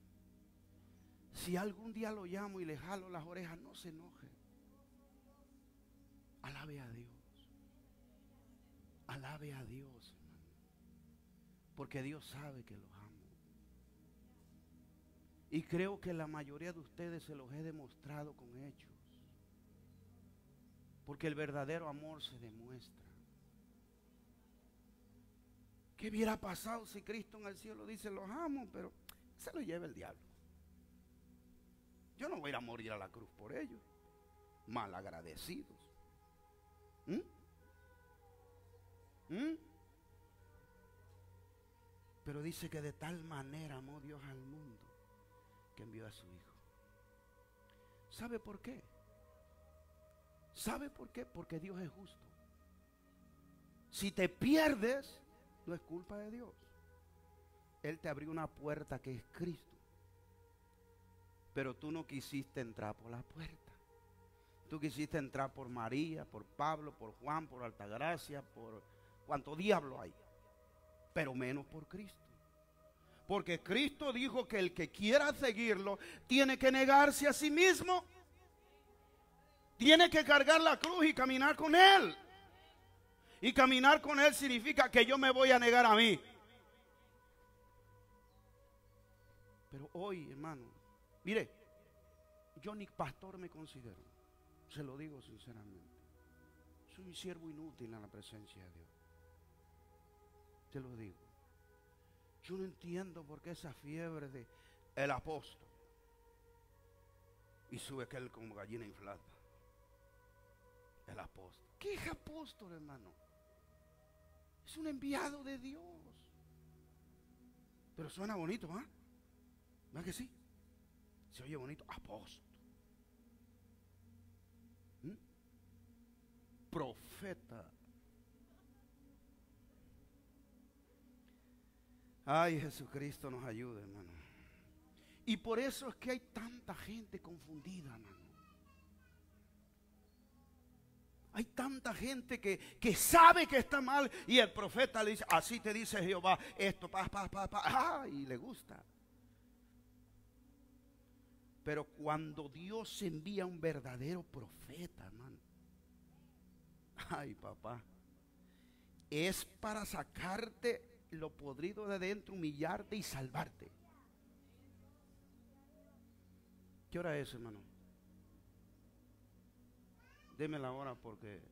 Si algún día lo llamo y le jalo las orejas, no se enoje. Alabe a Dios. Alabe a Dios, hermano. Porque Dios sabe que los amo. Y creo que la mayoría de ustedes se los he demostrado con hechos. Porque el verdadero amor se demuestra. ¿Qué hubiera pasado si Cristo en el cielo dice, los amo, pero se lo lleva el diablo? Yo no voy a ir a morir a la cruz por ellos. Malagradecidos. Pero dice que de tal manera amó Dios al mundo que envió a su Hijo. ¿Sabe por qué? ¿Sabe por qué? Porque Dios es justo. Si te pierdes, no es culpa de Dios. Él te abrió una puerta que es Cristo. Pero tú no quisiste entrar por la puerta. Tú quisiste entrar por María, por Pablo, por Juan, por Altagracia, por cuánto diablo hay. Pero menos por Cristo. Porque Cristo dijo que el que quiera seguirlo tiene que negarse a sí mismo. Tiene que cargar la cruz y caminar con Él. Y caminar con Él significa que yo me voy a negar a mí. Pero hoy, hermano, mire, yo ni pastor me considero. Se lo digo sinceramente. Soy un siervo inútil en la presencia de Dios. Te lo digo. Yo no entiendo por qué esa fiebre de el apóstol. Y sube aquel como gallina inflada. El apóstol. ¿Qué es apóstol, hermano? Es un enviado de Dios. Pero suena bonito, ¿ah? ¿Verdad que sí? Se oye bonito. Apóstol. Profeta. Ay, Jesucristo nos ayude, hermano. Y por eso es que hay tanta gente confundida, hermano. Hay tanta gente que sabe que está mal y el profeta le dice, así te dice Jehová, esto, y le gusta. Pero cuando Dios envía un verdadero profeta, hermano, ay, papá, es para sacarte lo podrido de dentro, humillarte y salvarte. ¿Qué hora es, hermano? Deme la hora porque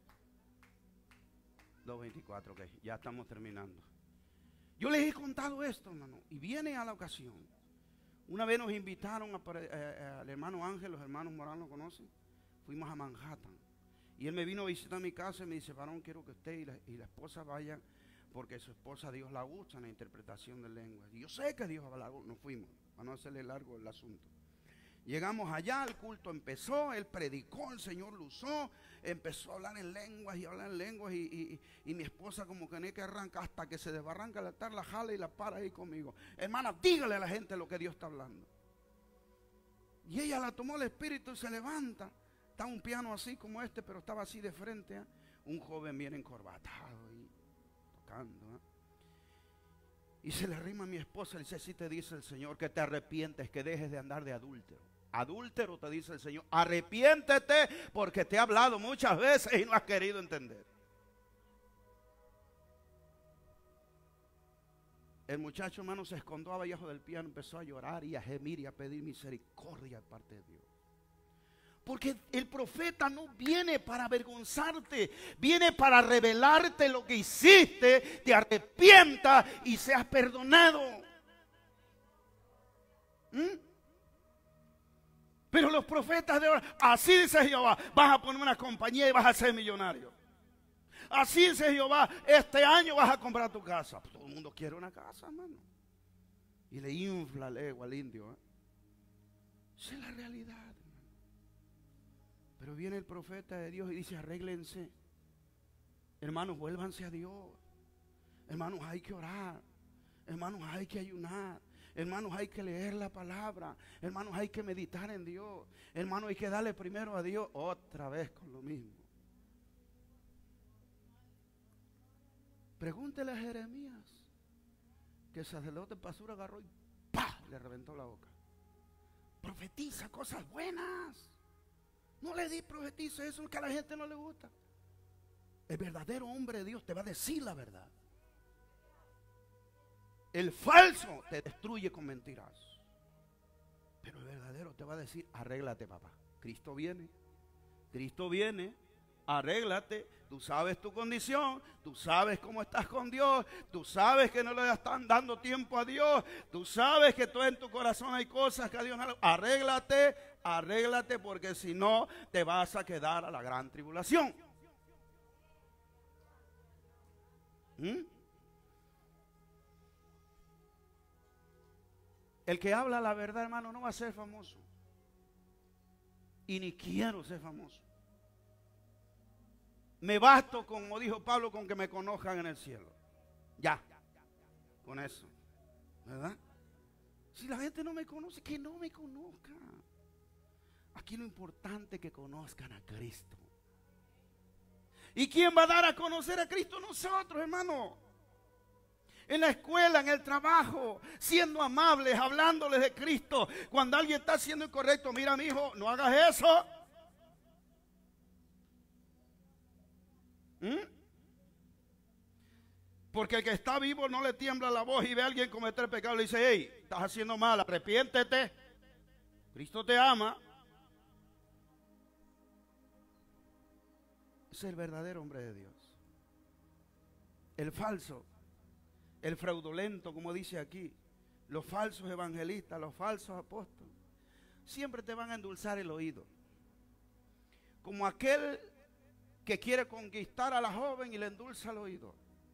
2:24, ok, ya estamos terminando. Yo les he contado esto, hermano, y viene a la ocasión. Una vez nos invitaron al hermano Ángel, los hermanos Morán lo conocen. Fuimos a Manhattan. Y él me vino a visitar mi casa y me dice, varón, quiero que usted y la esposa vayan, porque su esposa Dios la usa en la interpretación de lenguas. Y yo sé que Dios habla, nos fuimos, para no hacerle largo el asunto. Llegamos allá, el culto empezó, él predicó, el Señor lo usó, empezó a hablar en lenguas y mi esposa como que no hay que arranca hasta que se desbarranca el altar, la jala y la para ahí conmigo. Hermana, dígale a la gente lo que Dios está hablando. Y ella la tomó el espíritu y se levanta. Está un piano así como este, pero estaba así de frente. ¿Eh? Un joven bien encorbatado y tocando. ¿Eh? Y se le arrima a mi esposa y le dice, así te dice el Señor, que te arrepientes, que dejes de andar de adúltero. Adúltero, te dice el Señor, arrepiéntete porque te he hablado muchas veces y no has querido entender. El muchacho, hermano, se escondió abajo del piano, empezó a llorar y a gemir y a pedir misericordia de parte de Dios. Porque el profeta no viene para avergonzarte, viene para revelarte lo que hiciste, te arrepientas y seas perdonado. Pero los profetas de ahora, así dice Jehová, vas a poner una compañía y vas a ser millonario. Así dice Jehová, este año vas a comprar tu casa. Todo el mundo quiere una casa, hermano. Y le infla el ego al indio. Esa es la realidad, hermano. Pero viene el profeta de Dios y dice, arréglense. Hermanos, vuélvanse a Dios. Hermanos, hay que orar. Hermanos, hay que ayunar. Hermanos, hay que leer la palabra. Hermanos, hay que meditar en Dios. Hermanos, hay que darle primero a Dios. Otra vez con lo mismo. Pregúntele a Jeremías, que el sacerdote pastor agarró y ¡pah!, le reventó la boca. Profetiza cosas buenas. No le di profetiza eso que a la gente no le gusta. El verdadero hombre de Dios te va a decir la verdad. El falso te destruye con mentiras. Pero el verdadero te va a decir, arréglate, papá. Cristo viene. Cristo viene. Arréglate. Tú sabes tu condición. Tú sabes cómo estás con Dios. Tú sabes que no le están dando tiempo a Dios. Tú sabes que tú en tu corazón hay cosas que a Dios no le... Arréglate. Arréglate, porque si no te vas a quedar a la gran tribulación. El que habla la verdad, hermano, no va a ser famoso. Y ni quiero ser famoso. Me basto, como dijo Pablo, con que me conozcan en el cielo. Ya. Con eso. ¿Verdad? Si la gente no me conoce, que no me conozca. Aquí lo importante es que conozcan a Cristo. ¿Y quién va a dar a conocer a Cristo? Nosotros, hermano. En la escuela, en el trabajo, siendo amables, hablándoles de Cristo. Cuando alguien está siendo incorrecto, mira, mi hijo, no hagas eso. Porque el que está vivo no le tiembla la voz y ve a alguien cometer pecado, le dice, hey, estás haciendo mal, arrepiéntete. Cristo te ama. Es el verdadero hombre de Dios. El falso, el fraudulento, como dice aquí, los falsos evangelistas, los falsos apóstoles, siempre te van a endulzar el oído. Como aquel que quiere conquistar a la joven y le endulza el oído.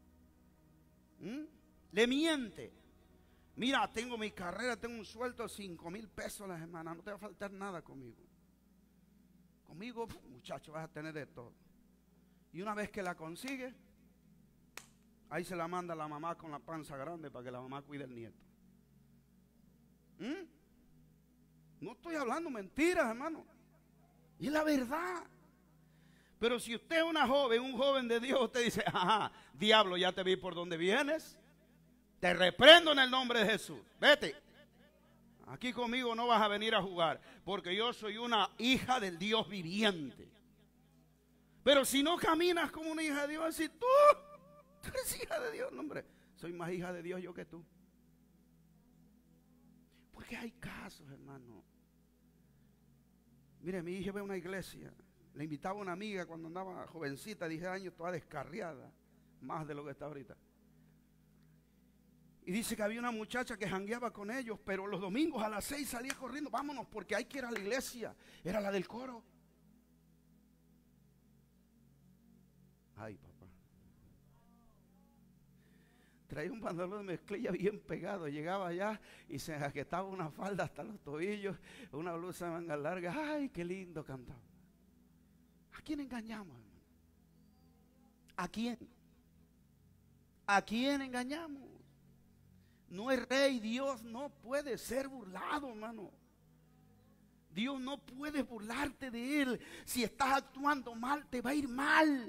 Le miente. Mira, tengo mi carrera, tengo un sueldo de 5,000 pesos a la semana, no te va a faltar nada conmigo. Conmigo, muchacho, vas a tener de todo. Y una vez que la consigue, ahí se la manda la mamá con la panza grande para que la mamá cuide al nieto. No estoy hablando mentiras, hermano. Y es la verdad. Pero si usted es una joven, un joven de Dios, usted dice, ajá, diablo, ya te vi por donde vienes. Te reprendo en el nombre de Jesús. Vete. Aquí conmigo no vas a venir a jugar, porque yo soy una hija del Dios viviente. Pero si no caminas como una hija de Dios, así tú eres hija de Dios. No, hombre, soy más hija de Dios yo que tú. Porque hay casos, hermano. Mire, mi hija ve una iglesia. Le invitaba a una amiga cuando andaba jovencita, 10 años, toda descarriada, más de lo que está ahorita. Y dice que había una muchacha que jangueaba con ellos, pero los domingos a las 6 salía corriendo, vámonos, porque hay que ir a la iglesia. Era la del coro. Ay, papá. Traía un pantalón de mezclilla bien pegado. Llegaba allá y se jaquetaba una falda hasta los tobillos, una blusa de manga larga. Ay, qué lindo cantaba. ¿A quién engañamos, hermano? ¿A quién? ¿A quién engañamos? No es rey. Dios no puede ser burlado, hermano. Dios no puede burlarte de Él. Si estás actuando mal, te va a ir mal.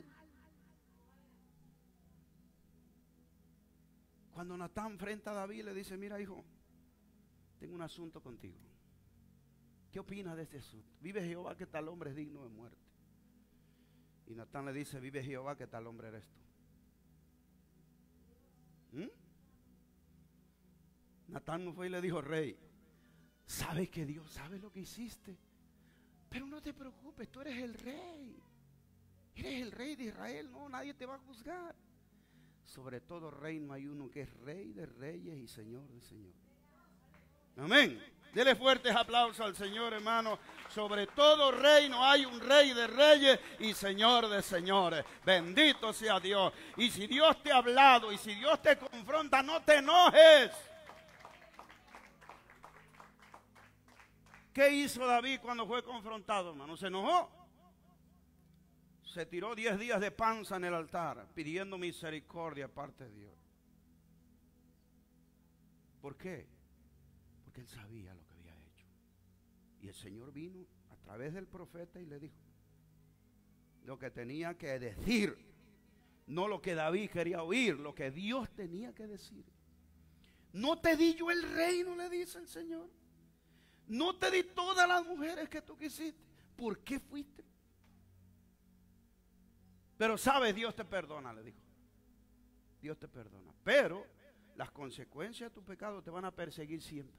Cuando Natán enfrenta a David, le dice, mira, hijo, tengo un asunto contigo. ¿Qué opinas de este asunto? Vive Jehová que tal hombre es digno de muerte. Y Natán le dice, vive Jehová que tal hombre eres tú. Natán no fue y le dijo, rey, ¿sabes que Dios sabe lo que hiciste? Pero no te preocupes, tú eres el rey. Eres el rey de Israel, no, nadie te va a juzgar. Sobre todo reino hay uno que es rey de reyes y señor de señores. Amén. Dele fuertes aplausos al Señor, hermano. Sobre todo reino hay un rey de reyes y señor de señores. Bendito sea Dios. Y si Dios te ha hablado y si Dios te confronta, no te enojes. ¿Qué hizo David cuando fue confrontado, hermano? ¿Se enojó? Se tiró 10 días de panza en el altar, pidiendo misericordia aparte de Dios. ¿Por qué? Porque él sabía lo que había hecho. Y el Señor vino a través del profeta y le dijo lo que tenía que decir. No lo que David quería oír, lo que Dios tenía que decir. No te di yo el reino, le dice el Señor. No te di todas las mujeres que tú quisiste. ¿Por qué fuiste? Pero sabes, Dios te perdona, le dijo. Dios te perdona. Pero las consecuencias de tu pecado te van a perseguir siempre.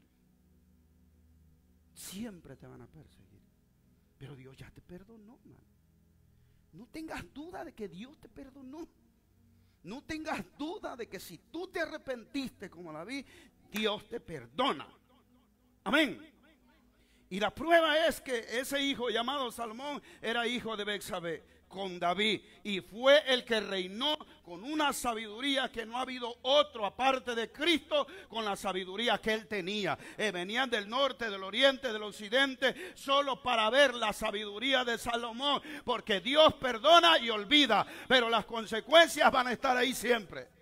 Siempre te van a perseguir. Pero Dios ya te perdonó, man. No tengas duda de que Dios te perdonó. No tengas duda de que si tú te arrepentiste como David, Dios te perdona. Amén. Y la prueba es que ese hijo llamado Salomón era hijo de Betsabé con David, y fue el que reinó con una sabiduría que no ha habido otro aparte de Cristo, con la sabiduría que él tenía. Venían del norte, del oriente, del occidente, solo para ver la sabiduría de Salomón, porque Dios perdona y olvida, pero las consecuencias van a estar ahí siempre.